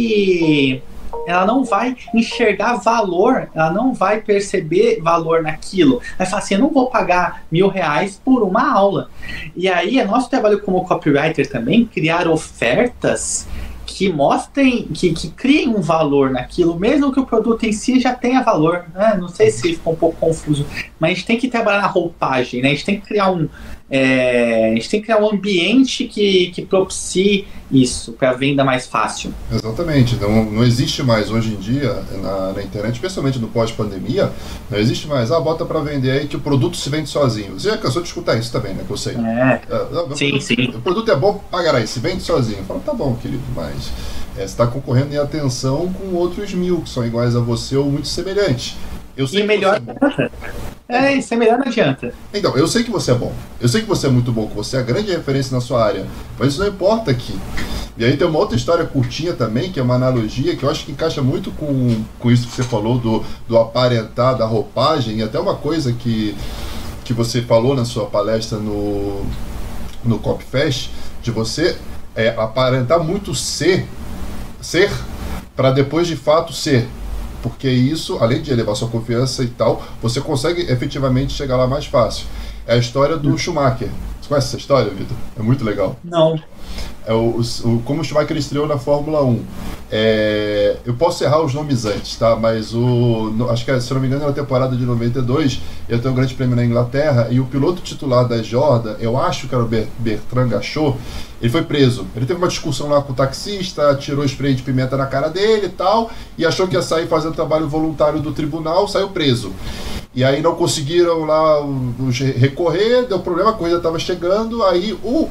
vai... ela não vai enxergar valor, ela não vai perceber valor naquilo. Vai falar assim, eu não vou pagar mil reais por uma aula. E aí, é nosso trabalho como copywriter também, criar ofertas que mostrem, que, que criem um valor naquilo, mesmo que o produto em si já tenha valor, né? Não sei se ficou um pouco confuso, mas a gente tem que trabalhar na roupagem, né? A gente tem que criar um, é, a gente tem que criar um ambiente que, que propicie isso, para a venda mais fácil. Exatamente, não, não existe mais hoje em dia na, na internet, especialmente no pós-pandemia, não existe mais, ah, bota para vender aí que o produto se vende sozinho. Você já cansou de escutar isso também, né, que eu sei. É, é sim, produto, sim. O produto é bom, pagará aí, se vende sozinho. Eu falo, tá bom, querido, mas é, você está concorrendo em atenção com outros mil que são iguais a você ou muito semelhantes. Eu sei e melhor não adianta. É, isso é melhor não adianta. Então, eu sei que você é bom. Eu sei que você é muito bom, que você é a grande referência na sua área. Mas isso não importa aqui. E aí tem uma outra história curtinha também, que é uma analogia, que eu acho que encaixa muito com, com isso que você falou, do, do aparentar, da roupagem, e até uma coisa que, que você falou na sua palestra no, no CopyFest, de você é, aparentar muito ser, ser para depois de fato ser. Porque isso, além de elevar sua confiança e tal, você consegue efetivamente chegar lá mais fácil. É a história do Schumacher. Você conhece essa história, Vitor? É muito legal. Não. É o, o, como o Schumacher estreou na Fórmula um. É, eu posso errar os nomes antes, tá? Mas o. No, acho que, se não me engano, é na temporada de noventa e dois, ele tem um grande prêmio na Inglaterra, e o piloto titular da Jordan, eu acho que era o Bertrand Gachot, ele foi preso. Ele teve uma discussão lá com o taxista, tirou spray de pimenta na cara dele e tal, e achou que ia sair fazendo trabalho voluntário do tribunal, saiu preso. E aí não conseguiram lá os recorrer, deu problema, a corrida estava chegando, aí o,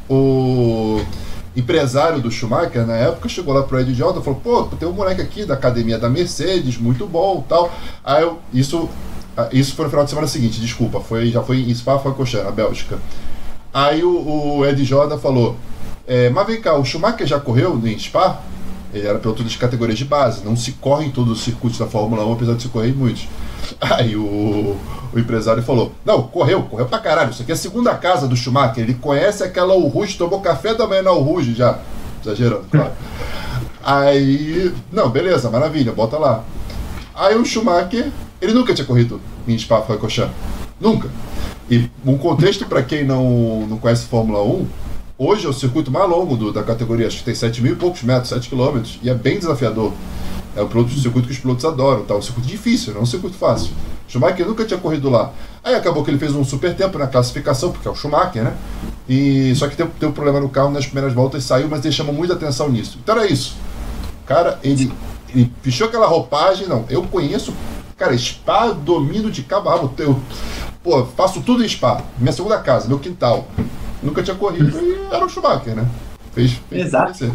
o empresário do Schumacher, na época, chegou lá pro Ed Jordan e falou, pô, tem um moleque aqui da academia da Mercedes, muito bom e tal. Aí eu, isso, isso foi no final de semana seguinte, desculpa, foi, já foi em Spa-Francorchamps, na Bélgica. Aí o, o Ed Jordan falou, é, mas vem cá, o Schumacher já correu em Spa? Ele era piloto de categorias de base, não se corre em todos os circuitos da Fórmula um, apesar de se correr em muitos. Aí o, o empresário falou, não, correu, correu pra caralho, isso aqui é a segunda casa do Schumacher, ele conhece aquela Eau Rouge, tomou café da manhã na Eau Rouge já, exagerando, claro. Aí, não, beleza, maravilha, bota lá. Aí o Schumacher, ele nunca tinha corrido em Spa-Francorchamps, nunca. E um contexto para quem não, não conhece Fórmula um, hoje é o circuito mais longo do, da categoria, acho que tem sete mil e poucos metros, sete quilômetros, e é bem desafiador. É um piloto, um circuito que os pilotos adoram, tá? Um circuito difícil, não é um circuito fácil. Schumacher nunca tinha corrido lá. Aí acabou que ele fez um super tempo na classificação, porque é o Schumacher, né? E, só que teve, teve um problema no carro nas primeiras voltas, saiu, mas ele chamou muita atenção nisso. Então era isso. Cara, ele, ele fechou aquela roupagem, não, eu conheço, cara, Spa, domínio de cabo a rabo, eu, pô, faço tudo em Spa, minha segunda casa, meu quintal. Nunca tinha corrido e era o Schumacher, né? Fez, fez Exato. Parecer.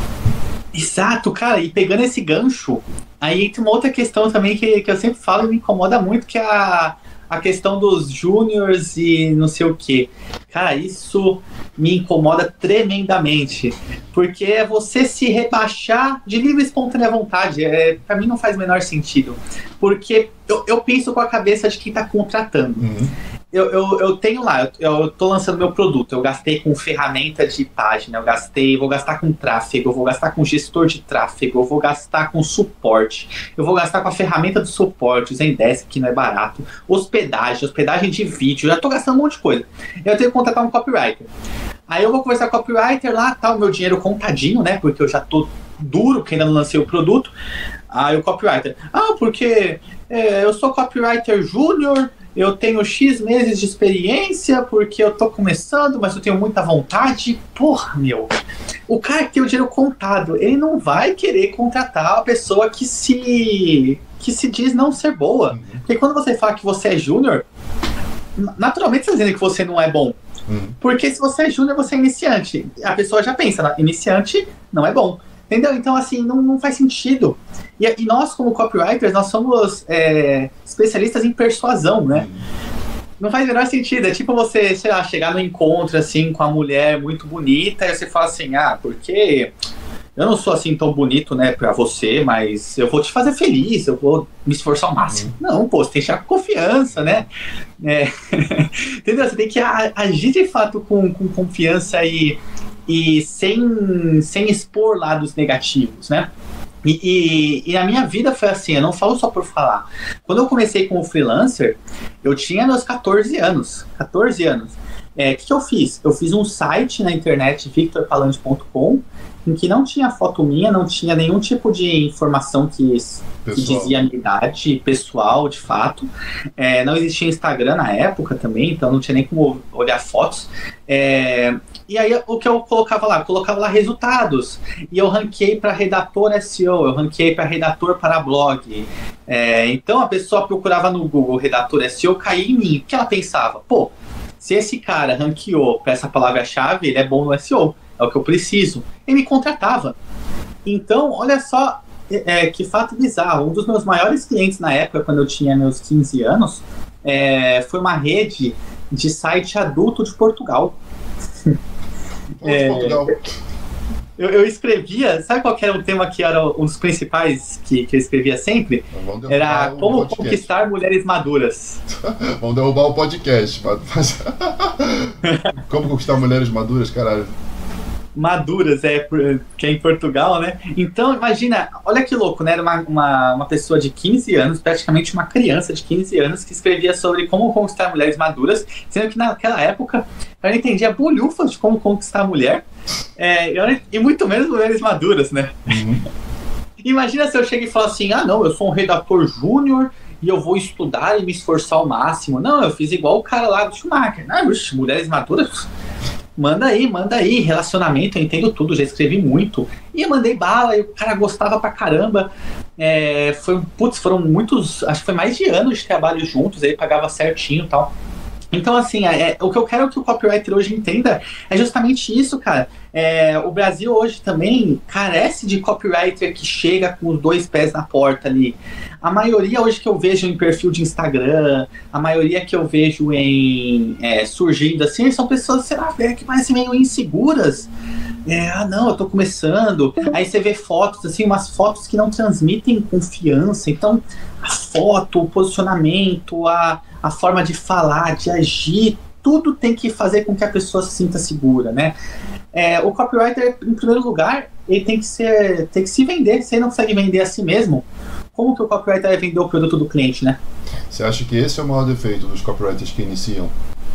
Exato, cara, e pegando esse gancho, aí tem uma outra questão também que, que eu sempre falo e me incomoda muito, que é a, a questão dos júniors e não sei o quê. Cara, isso me incomoda tremendamente, porque é você se rebaixar de livre e espontânea vontade. É, pra mim não faz o menor sentido, porque eu, eu penso com a cabeça de quem tá contratando. Uhum. Eu, eu, eu tenho lá, eu, eu tô lançando meu produto, eu gastei com ferramenta de página, eu gastei, vou gastar com tráfego, eu vou gastar com gestor de tráfego, eu vou gastar com suporte, eu vou gastar com a ferramenta de suporte, o Zendesk, que não é barato, hospedagem, hospedagem de vídeo, já tô gastando um monte de coisa. Eu tenho que contratar um copywriter. Aí eu vou conversar com o copywriter lá, tá o meu dinheiro contadinho, né, porque eu já tô duro, que ainda não lancei o produto. Aí o copywriter, ah, porque é, eu sou copywriter júnior, eu tenho X meses de experiência, porque eu tô começando, mas eu tenho muita vontade. Porra, meu. O cara que tem o dinheiro contado, ele não vai querer contratar a pessoa que se, que se diz não ser boa. Uhum. Porque quando você fala que você é júnior, naturalmente você está dizendo que você não é bom. Uhum. Porque se você é júnior, você é iniciante. A pessoa já pensa, iniciante não é bom. Entendeu? Então, assim, não, não faz sentido. E, e nós, como copywriters, nós somos é, especialistas em persuasão, né? Não faz o menor sentido. É tipo você, sei lá, chegar no encontro, assim, com a mulher muito bonita, e você fala assim, ah, porque eu não sou, assim, tão bonito, né, pra você, mas eu vou te fazer feliz, eu vou me esforçar ao máximo. Uhum. Não, pô, você tem que chegar com confiança, né? É. Entendeu? Você tem que agir, de fato, com, com confiança e... e sem, sem expor lados negativos, né? E, e, e na minha vida foi assim, eu não falo só por falar. Quando eu comecei com o freelancer, eu tinha meus catorze anos. catorze anos. É, o que, que eu fiz? Eu fiz um site na internet, victor palante ponto com, em que não tinha foto minha, não tinha nenhum tipo de informação que, que dizia a minha idade pessoal, de fato. É, não existia Instagram na época também, então não tinha nem como olhar fotos. É, e aí o que eu colocava lá? Eu colocava lá resultados. E eu ranqueei para redator S E O, eu ranqueei para redator para blog. É, então a pessoa procurava no Google redator S E O, caía em mim. O que ela pensava? Pô, se esse cara ranqueou para essa palavra-chave, ele é bom no S E O. É o que eu preciso. Ele me contratava. Então, olha só é, que fato bizarro. Um dos meus maiores clientes na época, quando eu tinha meus quinze anos, é, foi uma rede de site adulto de Portugal. É, Portugal. Eu, eu escrevia, sabe qual que era o tema que era um dos principais que, que eu escrevia sempre? Era como conquistar mulheres maduras. Vamos derrubar o podcast. Mas... Como conquistar mulheres maduras, caralho. Maduras, é, que é em Portugal, né? Então, imagina, olha que louco, né? Era uma, uma, uma pessoa de quinze anos, praticamente uma criança de quinze anos, que escrevia sobre como conquistar mulheres maduras, sendo que naquela época eu não entendia bolhufas de como conquistar a mulher. É, eu, e muito menos mulheres maduras, né? Uhum. Imagina se eu chego e falo assim, ah não, eu sou um redator júnior e eu vou estudar e me esforçar ao máximo. Não, eu fiz igual o cara lá do Schumacher. Ah, uxe, mulheres maduras, manda aí, manda aí. Relacionamento, eu entendo tudo, já escrevi muito. E eu mandei bala e o cara gostava pra caramba. É, foi, putz, foram muitos, acho que foi mais de anos de trabalho juntos, ele pagava certinho e tal. Então, assim, é, o que eu quero que o copywriter hoje entenda é justamente isso, cara. É, o Brasil hoje também carece de copywriter que chega com os dois pés na porta ali. A maioria hoje que eu vejo em perfil de Instagram, a maioria que eu vejo em é, surgindo assim, são pessoas, sei lá, que parecem meio inseguras. É, ah não, eu tô começando. Aí você vê fotos, assim, umas fotos que não transmitem confiança. Então, a foto, o posicionamento, a, a forma de falar, de agir, tudo tem que fazer com que a pessoa se sinta segura, né? É, o copywriter, em primeiro lugar, ele tem que, ser, tem que se vender. Se ele não consegue vender a si mesmo, como que o copywriter vai vender o produto do cliente, né? Você acha que esse é o maior defeito dos copywriters que iniciam?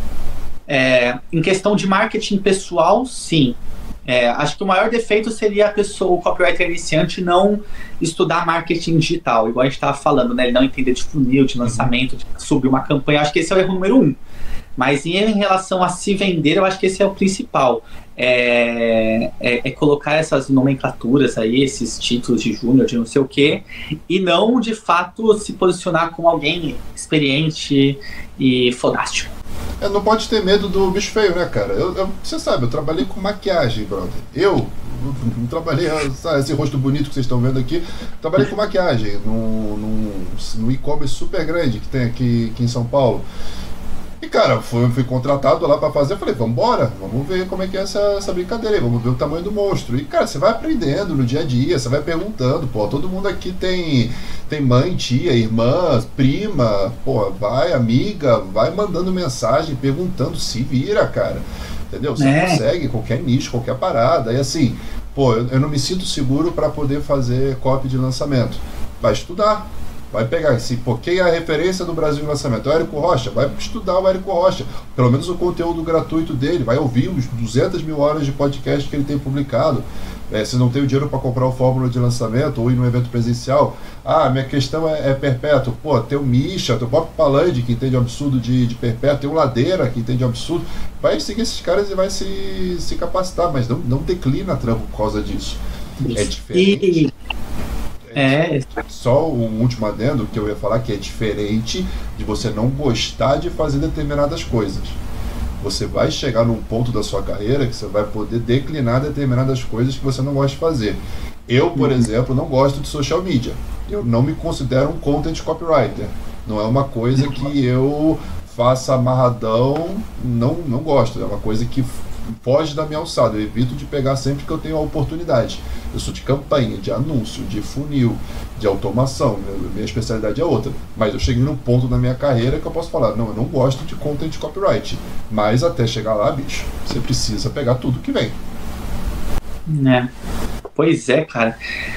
É, em questão de marketing pessoal, sim. É, acho que o maior defeito seria a pessoa, o copywriter iniciante não estudar marketing digital, igual a gente estava falando, né? Ele não entender de funil, de lançamento, de subir uma campanha. Acho que esse é o erro número um. Mas em relação a se vender, eu acho que esse é o principal. É, é, é colocar essas nomenclaturas aí, esses títulos de júnior, de não sei o quê, e não, de fato, se posicionar como alguém experiente e fodástico. É, não pode ter medo do bicho feio, né, cara? Eu, eu, você sabe, eu trabalhei com maquiagem, brother. Eu não trabalhei, sabe, esse rosto bonito que vocês estão vendo aqui, trabalhei com maquiagem num, num, num e-commerce super grande que tem aqui, aqui em São Paulo. E, cara, fui, fui contratado lá pra fazer, eu falei, vambora, vamos ver como é que é essa, essa brincadeira aí, vamos ver o tamanho do monstro. E, cara, você vai aprendendo no dia a dia, você vai perguntando, pô, todo mundo aqui tem, tem mãe, tia, irmã, prima, pô, vai, amiga, vai mandando mensagem, perguntando, se vira, cara, entendeu? Você é. consegue qualquer nicho, qualquer parada, e assim, pô, eu, eu não me sinto seguro pra poder fazer copy de lançamento. Vai estudar. Vai pegar assim, pô, quem é a referência do Brasil em lançamento? É o Érico Rocha, vai estudar o Érico Rocha, pelo menos o conteúdo gratuito dele, vai ouvir os duzentas mil horas de podcast que ele tem publicado. É, se não tem o dinheiro para comprar o fórmula de lançamento ou ir no evento presencial, ah, minha questão é, é perpétuo, pô, tem o Misha, tem o Bob Palandi que entende absurdo de, de perpétuo, tem o Ladeira que entende absurdo, vai seguir esses caras e vai se, se capacitar, mas não, não declina trampo por causa disso. É diferente. E... É. Só um último adendo que eu ia falar, que é diferente de você não gostar de fazer determinadas coisas. Você vai chegar num ponto da sua carreira que você vai poder declinar determinadas coisas que você não gosta de fazer. Eu, por uhum. exemplo, não gosto de social media. Eu não me considero um content copywriter. Não é uma coisa que eu faça amarradão, não, não gosto. É uma coisa que foge da minha alçada. Eu evito de pegar sempre que eu tenho a oportunidade. Eu sou de campanha, de anúncio, de funil, de automação. Minha especialidade é outra. Mas eu cheguei num ponto na minha carreira que eu posso falar, não, eu não gosto de content copyright. Mas até chegar lá, bicho, você precisa pegar tudo que vem. É. Pois é, cara.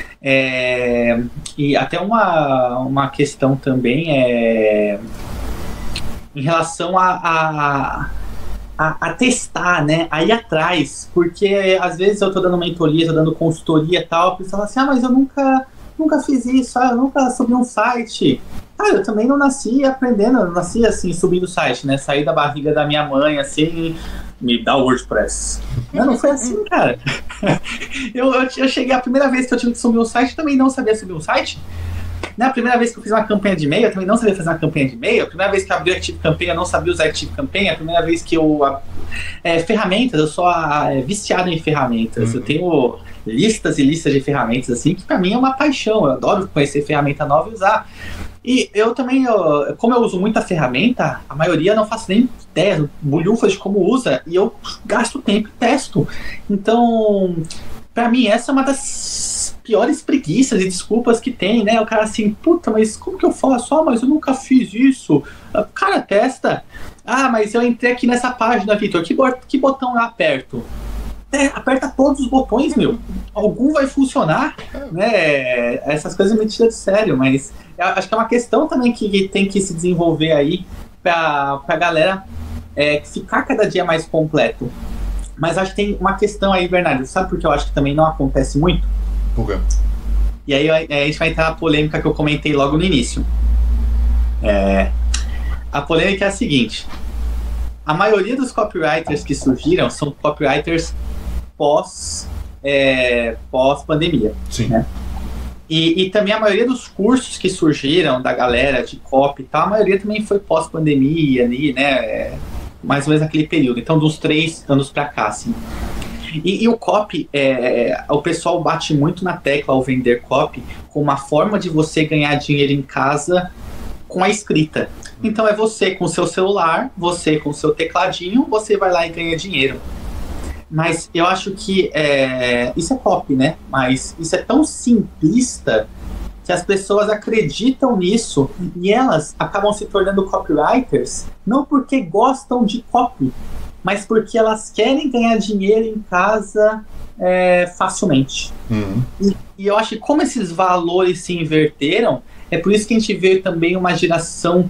É... E até uma, uma questão também é em relação a... a... A, a testar, né, a ir atrás, porque às vezes eu tô dando mentoria, tô dando consultoria e tal, a pessoa fala assim, ah, mas eu nunca, nunca fiz isso, ah, eu nunca subi um site. Cara, eu também não nasci aprendendo, eu nasci assim, subindo site, né, saí da barriga da minha mãe, assim, me dá o WordPress. Não, não foi assim, cara. eu, eu, eu cheguei, a primeira vez que eu tive que subir um site, também não sabia subir um site. Na primeira vez que eu fiz uma campanha de e-mail, eu também não sabia fazer uma campanha de e-mail. A primeira vez que eu abri o Active Campaign, eu não sabia usar Active Campaign. A primeira vez que eu... É, ferramentas, eu sou a, é, viciado em ferramentas. Uhum. Eu tenho listas e listas de ferramentas, assim, que pra mim é uma paixão. Eu adoro conhecer ferramenta nova e usar. E eu também, eu, como eu uso muita ferramenta, a maioria eu não faço nem ideia, bulhufas de como usa, e eu gasto tempo e testo. Então, pra mim, essa é uma das piores preguiças e desculpas que tem, né? O cara assim, puta, mas como que eu faço? Ah, mas eu nunca fiz isso. Cara, testa. Ah, mas eu entrei aqui nessa página, Vitor, que, que botão eu aperto? É, aperta todos os botões, meu. Algum vai funcionar, né? Essas coisas me tiram de sério, mas acho que é uma questão também que tem que se desenvolver aí pra, pra galera é, ficar cada dia mais completo. Mas acho que tem uma questão aí, Bernardo, sabe por que eu acho que também não acontece muito? Por quê? E aí a gente vai entrar na polêmica que eu comentei logo no início. É, a polêmica é a seguinte: a maioria dos copywriters que surgiram são copywriters pós, é, pós-pandemia. Sim. Né? E, e também a maioria dos cursos que surgiram da galera de copy e tal, a maioria também foi pós-pandemia ali, né? É, mais ou menos naquele período. Então, dos três anos pra cá, assim. E, e o copy, é, o pessoal bate muito na tecla ao vender copy como uma forma de você ganhar dinheiro em casa com a escrita. Então é você com o seu celular, você com o seu tecladinho, você vai lá e ganha dinheiro. Mas eu acho que é, isso é copy, né? Mas isso é tão simplista que as pessoas acreditam nisso e elas acabam se tornando copywriters não porque gostam de copy, mas porque elas querem ganhar dinheiro em casa é, facilmente. Uhum. E, e eu acho que como esses valores se inverteram, é por isso que a gente vê também uma geração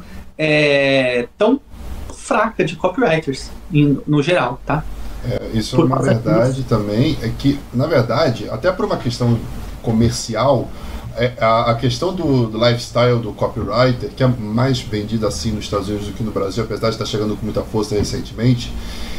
é, tão fraca de copywriters, em, no geral, tá? É, isso Por é uma causa verdade disso. também, é que, na verdade, até por uma questão comercial, é, a, a questão do, do lifestyle do copywriter, que é mais vendida assim nos Estados Unidos do que no Brasil, apesar de estar chegando com muita força recentemente,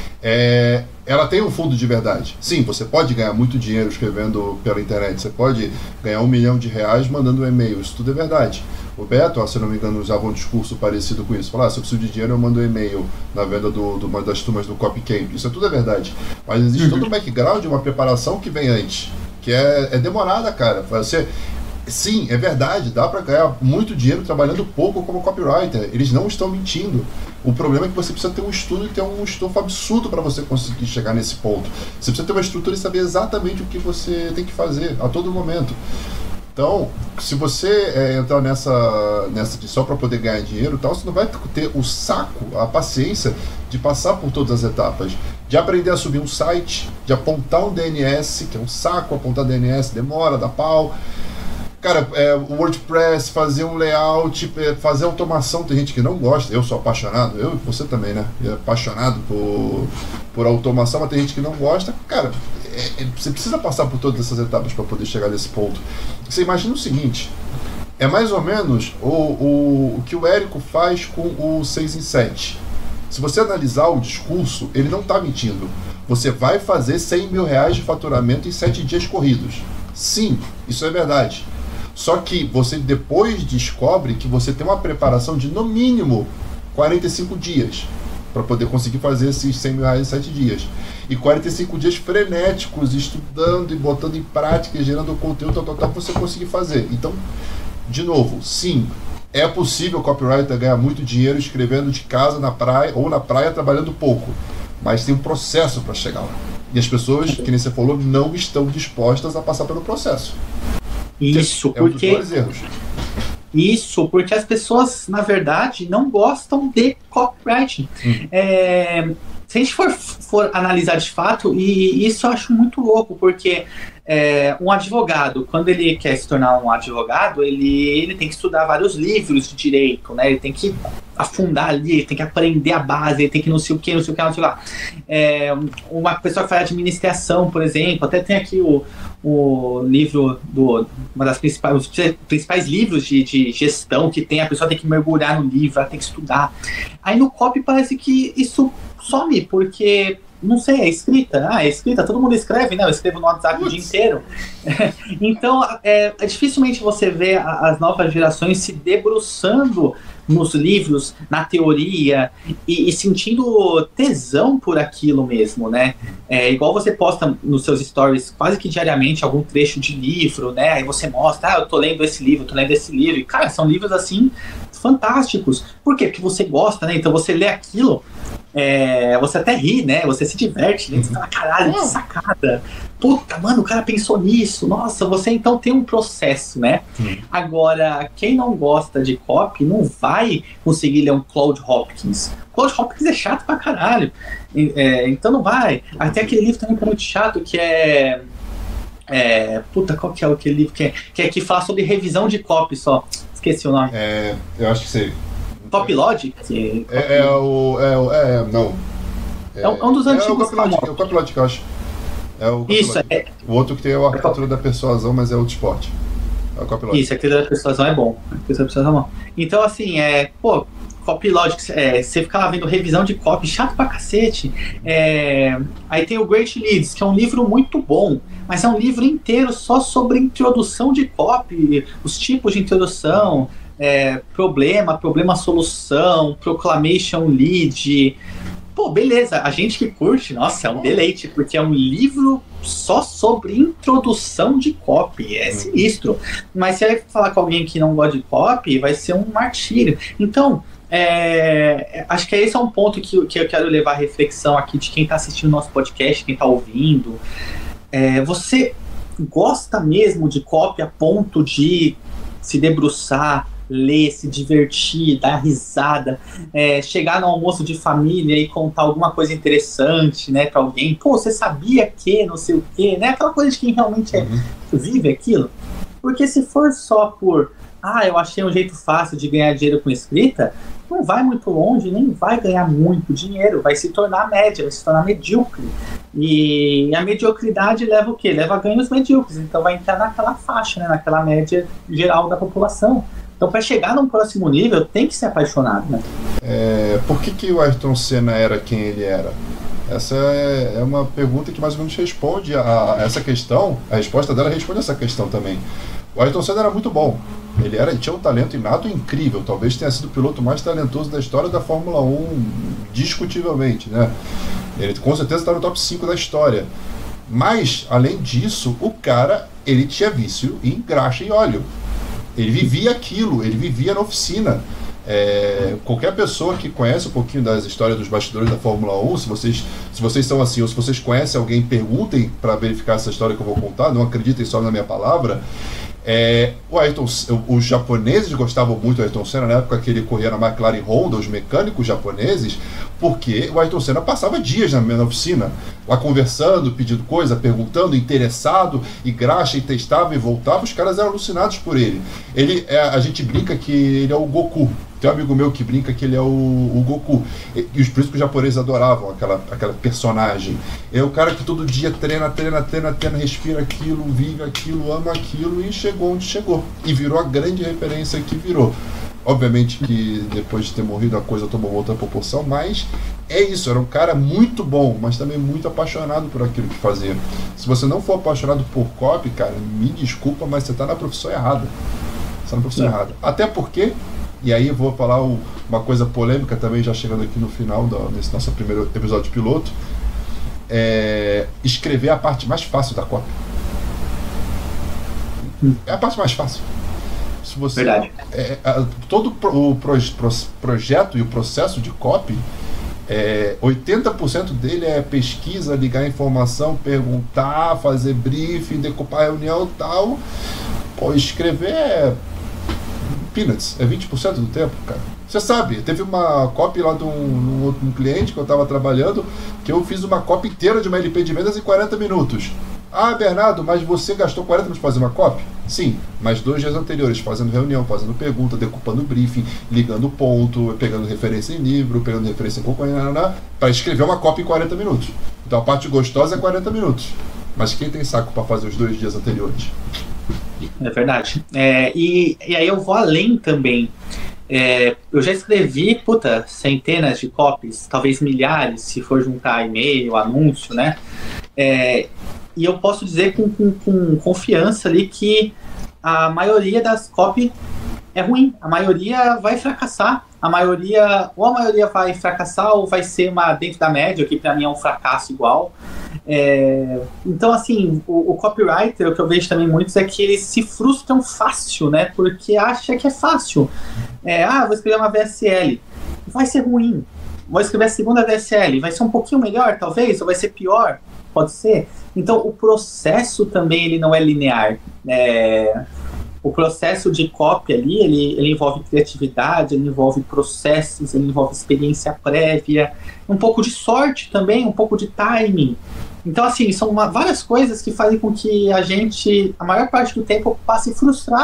é, ela tem um fundo de verdade. Sim, você pode ganhar muito dinheiro escrevendo pela internet, você pode ganhar um milhão de reais mandando um e-mail, isso tudo é verdade. O Beto, se não me engano, usava um discurso parecido com isso. Falar, ah, se eu preciso de dinheiro, eu mando um e-mail na venda do, do, das turmas do Copycamp. Isso é tudo é verdade. Mas existe todo um background, uma preparação que vem antes, que é, é demorada, cara. Você... Sim, é verdade, dá para ganhar muito dinheiro trabalhando pouco como copywriter. Eles não estão mentindo. O problema é que você precisa ter um estudo e ter um estofo absurdo para você conseguir chegar nesse ponto. Você precisa ter uma estrutura e saber exatamente o que você tem que fazer a todo momento. Então, se você é, entrar nessa, nessa de só para poder ganhar dinheiro e tal, você não vai ter o saco, a paciência de passar por todas as etapas. De aprender a subir um site, de apontar um D N S, que é um saco, apontar D N S demora, dá pau. Cara, é, o WordPress, fazer um layout, fazer automação, tem gente que não gosta, eu sou apaixonado, eu e você também, né? É apaixonado por, por automação, mas tem gente que não gosta. Cara, é, é, você precisa passar por todas essas etapas para poder chegar nesse ponto. Você imagina o seguinte, é mais ou menos o, o, o que o Érico faz com o seis em sete. Se você analisar o discurso, ele não está mentindo. Você vai fazer cem mil reais de faturamento em sete dias corridos. Sim, isso é verdade. Só que você depois descobre que você tem uma preparação de no mínimo quarenta e cinco dias para poder conseguir fazer esses cem mil reais em sete dias. E quarenta e cinco dias frenéticos, estudando e botando em prática e gerando conteúdo, tal, tal, tal, para você conseguir fazer. Então, de novo, sim, é possível o copywriter ganhar muito dinheiro escrevendo de casa na praia ou na praia trabalhando pouco. Mas tem um processo para chegar lá. E as pessoas, que nem você falou, não estão dispostas a passar pelo processo. Isso, é um dos porque maiores erros. Isso, porque as pessoas, na verdade, não gostam de copywriting. Hum. É, se a gente for, for analisar de fato, e isso eu acho muito louco, porque é, um advogado, quando ele quer se tornar um advogado, ele, ele tem que estudar vários livros de direito, né? Ele tem que afundar ali, ele tem que aprender a base, ele tem que não sei o que, não sei o que, não sei o que lá. É, uma pessoa que faz administração, por exemplo, até tem aqui o, o livro, do, uma das principais, os principais livros de, de gestão que tem, a pessoa tem que mergulhar no livro, ela tem que estudar. Aí no copy parece que isso some, porque... Não sei, é escrita. Ah, é escrita, todo mundo escreve, né? Eu escrevo no WhatsApp Putz. o dia inteiro. Então, é, é dificilmente você vê a, as novas gerações se debruçando nos livros, na teoria, e, e sentindo tesão por aquilo mesmo, né? É igual você posta nos seus stories quase que diariamente algum trecho de livro, né? Aí você mostra, ah, eu tô lendo esse livro, tô lendo esse livro. E, cara, são livros, assim, fantásticos. Por quê? Porque você gosta, né? Então, você lê aquilo... É, você até ri, né? Você se diverte, né? Você fala, caralho, que sacada. Puta, mano, o cara pensou nisso. Nossa, você então tem um processo, né? Hum. Agora, quem não gosta de copy não vai conseguir ler um Claude Hopkins. Claude Hopkins é chato pra caralho. É, então não vai. Até aquele livro também que é muito chato, que é... é puta, qual que é aquele livro que é, que é que fala sobre revisão de copy só? Esqueci o nome. É, eu acho que sei. Copylogic? Que... É, é o... É, é, não. É, é, um, é um dos antigos. É o Copilot, é o Copilot que eu acho. É o Copilot. Isso, é. O outro que tem a arquitetura da persuasão, mas é outro esporte. É o Copilot. Isso, a arquitetura da persuasão é bom. A arquitetura da persuasão é bom. Então, assim, é, pô, Copilot, é, você fica lá vendo revisão de copy, chato pra cacete. É, aí tem o Great Leads, que é um livro muito bom, mas é um livro inteiro só sobre introdução de copy, os tipos de introdução, é, problema, problema-solução, proclamation lead. Pô, beleza, a gente que curte, nossa, é um deleite, porque é um livro só sobre introdução de copy, é sinistro. Mas se você falar com alguém que não gosta de copy, vai ser um martírio. Então, é, acho que esse é um ponto que, que eu quero levar a reflexão aqui de quem está assistindo o nosso podcast, quem está ouvindo. É, você gosta mesmo de copy a ponto de se debruçar, ler, se divertir, dar risada, é, chegar no almoço de família e contar alguma coisa interessante, né, para alguém? Pô, você sabia que, não sei o quê, né? Aquela coisa de quem realmente é, vive aquilo. Porque se for só por, ah, eu achei um jeito fácil de ganhar dinheiro com escrita, não vai muito longe, nem vai ganhar muito dinheiro, vai se tornar média, vai se tornar medíocre. E a mediocridade leva o quê? Leva a ganhos medíocres, então vai entrar naquela faixa, né, naquela média geral da população. Então, para chegar num próximo nível, tem que ser apaixonado, né? É, por que, que o Ayrton Senna era quem ele era? Essa é, é uma pergunta que mais ou menos responde a, a essa questão. A resposta dela responde a essa questão também. O Ayrton Senna era muito bom. Ele, era, ele tinha um talento inato incrível. Talvez tenha sido o piloto mais talentoso da história da Fórmula um, discutivelmente, né? Ele com certeza está no top cinco da história. Mas, além disso, o cara, ele tinha vício em graxa e óleo. Ele vivia aquilo, ele vivia na oficina. É, qualquer pessoa que conhece um pouquinho das histórias dos bastidores da Fórmula um, se vocês, se vocês são assim, ou se vocês conhecem alguém, perguntem para verificar essa história que eu vou contar, não acreditem só na minha palavra. É, o Ayrton, os japoneses gostavam muito do Ayrton Senna na época que ele corria na McLaren Honda, os mecânicos japoneses, porque o Ayrton Senna passava dias na minha oficina, lá conversando, pedindo coisa, perguntando, interessado, e graxa, e testava e voltava. Os caras eram alucinados por ele. Ele é, a gente brinca que ele é o Goku. Tem um amigo meu que brinca que ele é o, o Goku. E, e os por isso que os japoneses adoravam aquela, aquela personagem. É o cara que todo dia treina, treina, treina, treina, respira aquilo, vive aquilo, ama aquilo, e chegou onde chegou. E virou a grande referência que virou. Obviamente que depois de ter morrido a coisa tomou outra proporção, mas é isso, era um cara muito bom, mas também muito apaixonado por aquilo que fazia. Se você não for apaixonado por copy, cara, me desculpa, mas você está na profissão errada. Você está na profissão é. errada. Até porque, e aí eu vou falar o, uma coisa polêmica também, já chegando aqui no final do, desse nosso primeiro episódio piloto, é escrever a parte mais fácil da copy. Hum. É a parte mais fácil. Se você, Verdade. É, é, todo o pro, pro, projeto e o processo de copy, é, oitenta por cento dele é pesquisa, ligar informação, perguntar, fazer briefing, decupar reunião e tal. Pô, escrever é peanuts, é vinte por cento do tempo, cara. Você sabe, teve uma copy lá de um, um, um cliente que eu estava trabalhando, que eu fiz uma copy inteira de uma L P de vendas em quarenta minutos. Ah, Bernardo, mas você gastou quarenta minutos para fazer uma copy? Sim, mas dois dias anteriores, fazendo reunião, fazendo pergunta, decupando briefing, ligando ponto, pegando referência em livro, pegando referência em companhia, para escrever uma copy em quarenta minutos. Então a parte gostosa é quarenta minutos. Mas quem tem saco para fazer os dois dias anteriores? É verdade. É, e, e aí eu vou além também. É, eu já escrevi, puta, centenas de copies, talvez milhares, se for juntar e-mail, anúncio, né? É, e eu posso dizer com, com, com confiança ali que a maioria das copies é ruim. A maioria vai fracassar. A maioria, ou a maioria vai fracassar, ou vai ser uma dentro da média, que para mim é um fracasso igual. É, então, assim, o, o copywriter, o que eu vejo também muitos é que eles se frustram fácil, né? Porque acha que é fácil. É, ah, vou escrever uma V S L. Vai ser ruim. Vou escrever a segunda V S L. Vai ser um pouquinho melhor, talvez, ou vai ser pior. Pode ser. Então, o processo também ele não é linear. É, o processo de copy ali, ele, ele envolve criatividade, ele envolve processos, ele envolve experiência prévia, um pouco de sorte também, um pouco de timing. Então, assim, são uma, várias coisas que fazem com que a gente, a maior parte do tempo, passe frustrado.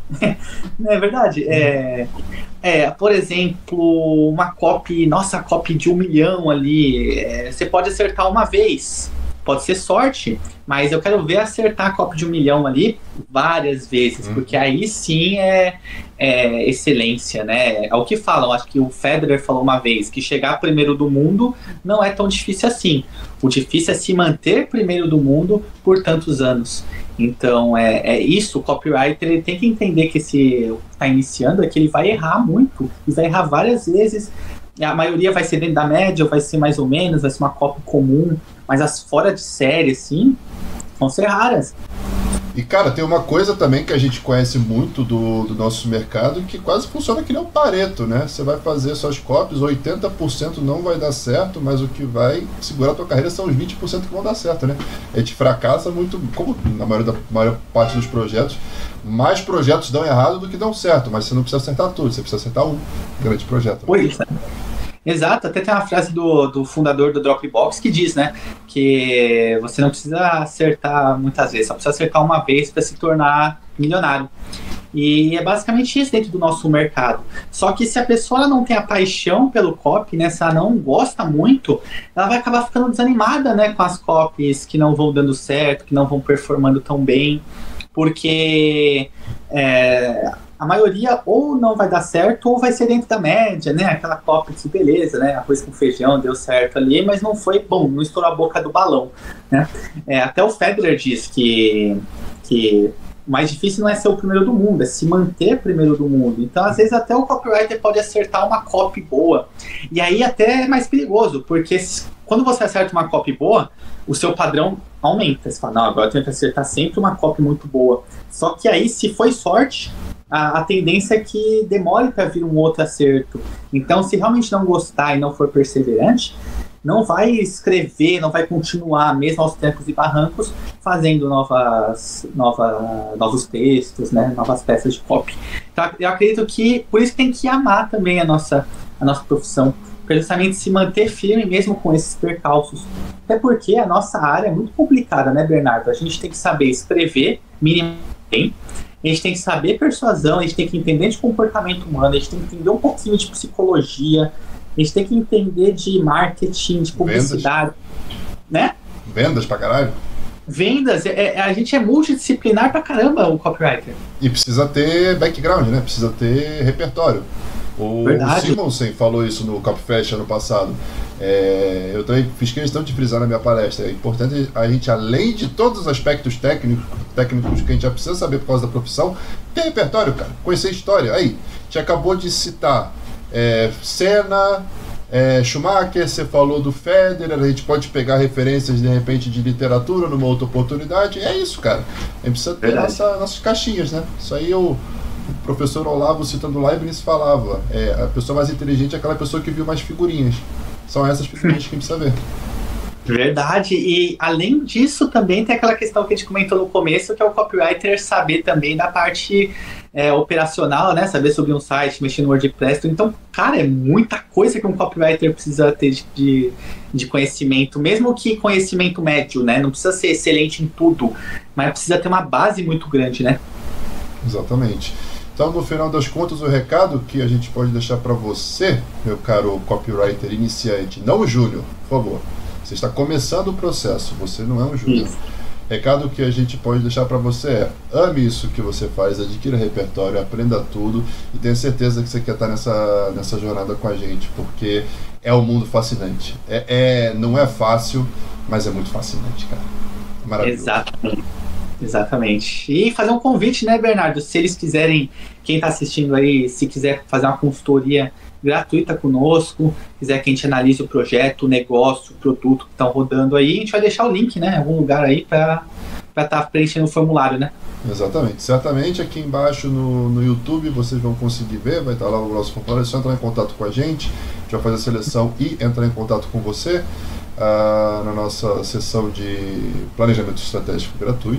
É verdade. É, é, por exemplo, uma copy, nossa, copy de um milhão ali, é, você pode acertar uma vez, pode ser sorte, mas eu quero ver acertar a copy de um milhão ali várias vezes, Uhum. porque aí sim é, é excelência, né? É o que falam, acho que o Federer falou uma vez, que chegar primeiro do mundo não é tão difícil assim. O difícil é se manter primeiro do mundo por tantos anos. Então, é, é isso, o copywriter ele tem que entender que se está iniciando é que ele vai errar muito, e vai errar várias vezes. A maioria vai ser dentro da média, ou vai ser mais ou menos, vai ser uma copy comum, mas as fora de série, assim, vão ser raras. E, cara, tem uma coisa também que a gente conhece muito do, do nosso mercado que quase funciona que nem o Pareto, né? Você vai fazer suas copies, oitenta por cento não vai dar certo, mas o que vai segurar a tua carreira são os vinte por cento que vão dar certo, né? A gente fracassa muito, como na maior, da, maior parte dos projetos, mais projetos dão errado do que dão certo, mas você não precisa acertar tudo, você precisa acertar um grande projeto. Né? Pois é. Exato, até tem uma frase do, do fundador do Dropbox que diz, né, que você não precisa acertar muitas vezes, só precisa acertar uma vez para se tornar milionário. E é basicamente isso dentro do nosso mercado. Só que se a pessoa não tem a paixão pelo copy, né, se ela não gosta muito, ela vai acabar ficando desanimada, né, com as copies que não vão dando certo, que não vão performando tão bem, porque é, a maioria ou não vai dar certo ou vai ser dentro da média, né? Aquela copy de beleza, né? Arroz com feijão deu certo ali, mas não foi bom, não estourou a boca do balão, né? É, até o Federer diz que, que o mais difícil não é ser o primeiro do mundo, é se manter primeiro do mundo. Então, às vezes, até o copywriter pode acertar uma copy boa. E aí até é mais perigoso, porque se, quando você acerta uma copy boa, o seu padrão aumenta. Você fala, não, agora eu tenho que acertar sempre uma copy muito boa. Só que aí, se foi sorte, a, a tendência é que demore para vir um outro acerto. Então, se realmente não gostar e não for perseverante, não vai escrever, não vai continuar, mesmo aos trancos e barrancos, fazendo novas, nova, novos textos, né, novas peças de copy. Então, eu acredito que, por isso que tem que amar também a nossa, a nossa profissão, para justamente se manter firme mesmo com esses percalços. Até porque a nossa área é muito complicada, né, Bernardo? A gente tem que saber escrever minimamente, a gente tem que saber persuasão, a gente tem que entender de comportamento humano, a gente tem que entender um pouquinho de psicologia, a gente tem que entender de marketing, de publicidade, vendas, né? Vendas pra caralho. Vendas, é, é, a gente é multidisciplinar pra caramba, o copywriter. E precisa ter background, né? Precisa ter repertório. O, o Simonsen falou isso no CopyFest ano passado. É, eu também fiz questão de frisar na minha palestra. É importante a gente, além de todos os aspectos técnicos, técnicos que a gente já precisa saber por causa da profissão, ter repertório, cara. Conhecer história. Aí, a gente acabou de citar é, Senna, é, Schumacher, você falou do Federer, a gente pode pegar referências de repente de literatura numa outra oportunidade. É isso, cara. A gente precisa ter nossa, nossas caixinhas, né? Isso aí eu. O professor Olavo, citando Leibniz, falava, é, a pessoa mais inteligente é aquela pessoa que viu mais figurinhas. São essas figurinhas que a gente precisa ver. Verdade, e além disso também tem aquela questão que a gente comentou no começo, que é o copywriter saber também da parte é, operacional, né, saber subir um site, mexer no WordPress. Então, cara, é muita coisa que um copywriter precisa ter de, de conhecimento, mesmo que conhecimento médio, né, não precisa ser excelente em tudo, mas precisa ter uma base muito grande, né. Exatamente. Então, no final das contas, o recado que a gente pode deixar para você, meu caro copywriter iniciante, não o júnior, por favor. Você está começando o processo, você não é um júnior. Recado que a gente pode deixar para você é: ame isso que você faz, adquira repertório, aprenda tudo e tenha certeza que você quer estar nessa, nessa jornada com a gente, porque é um mundo fascinante. É, é, não é fácil, mas é muito fascinante, cara. É maravilhoso. Exatamente. Exatamente. E fazer um convite, né, Bernardo? Se eles quiserem, quem está assistindo aí, se quiser fazer uma consultoria gratuita conosco, quiser que a gente analise o projeto, o negócio, o produto que estão rodando aí, a gente vai deixar o link, né, em algum lugar aí para estar tá preenchendo o formulário, né? Exatamente. Certamente aqui embaixo no, no YouTube vocês vão conseguir ver, vai estar lá o nosso formulário, é só entrar em contato com a gente, a gente vai fazer a seleção e entrar em contato com você. Uh, na nossa sessão de planejamento estratégico gratuito.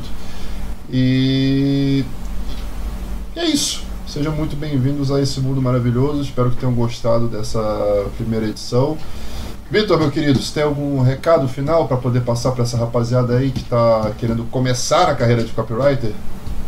E... e é isso. Sejam muito bem-vindos a esse mundo maravilhoso. Espero que tenham gostado dessa primeira edição. Vitor, meu querido, você tem algum recado final para poder passar para essa rapaziada aí que está querendo começar a carreira de copywriter?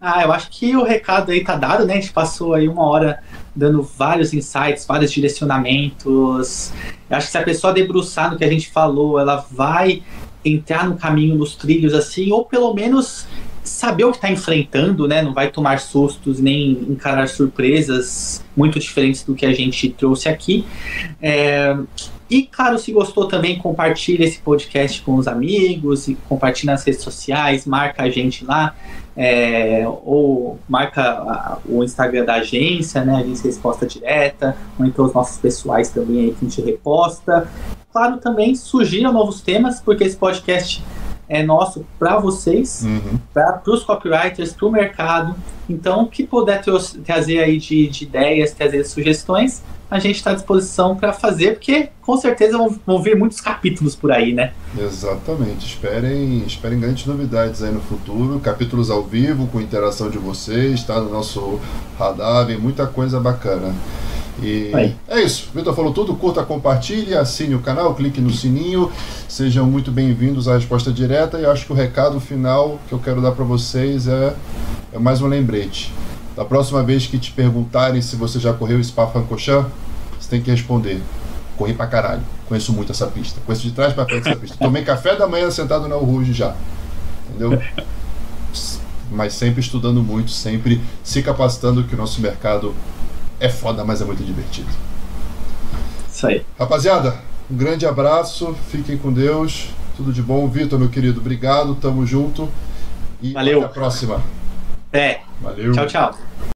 Ah, eu acho que o recado aí tá dado, né? A gente passou aí uma hora dando vários insights, vários direcionamentos. Eu acho que se a pessoa debruçar no que a gente falou, ela vai entrar no caminho dos trilhos, assim, ou pelo menos saber o que está enfrentando, né? Não vai tomar sustos nem encarar surpresas muito diferentes do que a gente trouxe aqui. É... E, claro, se gostou também, compartilha esse podcast com os amigos e compartilha nas redes sociais, marca a gente lá, é, ou marca a, o Instagram da agência, né, Agência Resposta Direta, ou então os nossos pessoais também aí que a gente reposta. Claro, também sugira novos temas, porque esse podcast é nosso para vocês, uhum. para os copywriters, para o mercado. Então, o que puder trazer aí de, de ideias, trazer sugestões, a gente está à disposição para fazer, porque com certeza vão, vão vir muitos capítulos por aí, né? Exatamente. Esperem, esperem grandes novidades aí no futuro, capítulos ao vivo, com interação de vocês, está no nosso radar, vem muita coisa bacana. E aí. É isso, o Vitor falou tudo, curta, compartilhe, assine o canal, clique no sininho, sejam muito bem-vindos à Resposta Direta, e acho que o recado final que eu quero dar para vocês é, é mais um lembrete. Da próxima vez que te perguntarem se você já correu Spa-Francorchamps, você tem que responder: corri pra caralho, conheço muito essa pista, conheço de trás pra frente essa pista, tomei café da manhã sentado na Rouge já, entendeu? Mas sempre estudando muito, sempre se capacitando, que o nosso mercado é foda, mas é muito divertido. Isso aí. Rapaziada, um grande abraço, fiquem com Deus, tudo de bom. Vitor, meu querido, obrigado, tamo junto e valeu. Até a próxima. É. Valeu. Tchau, tchau.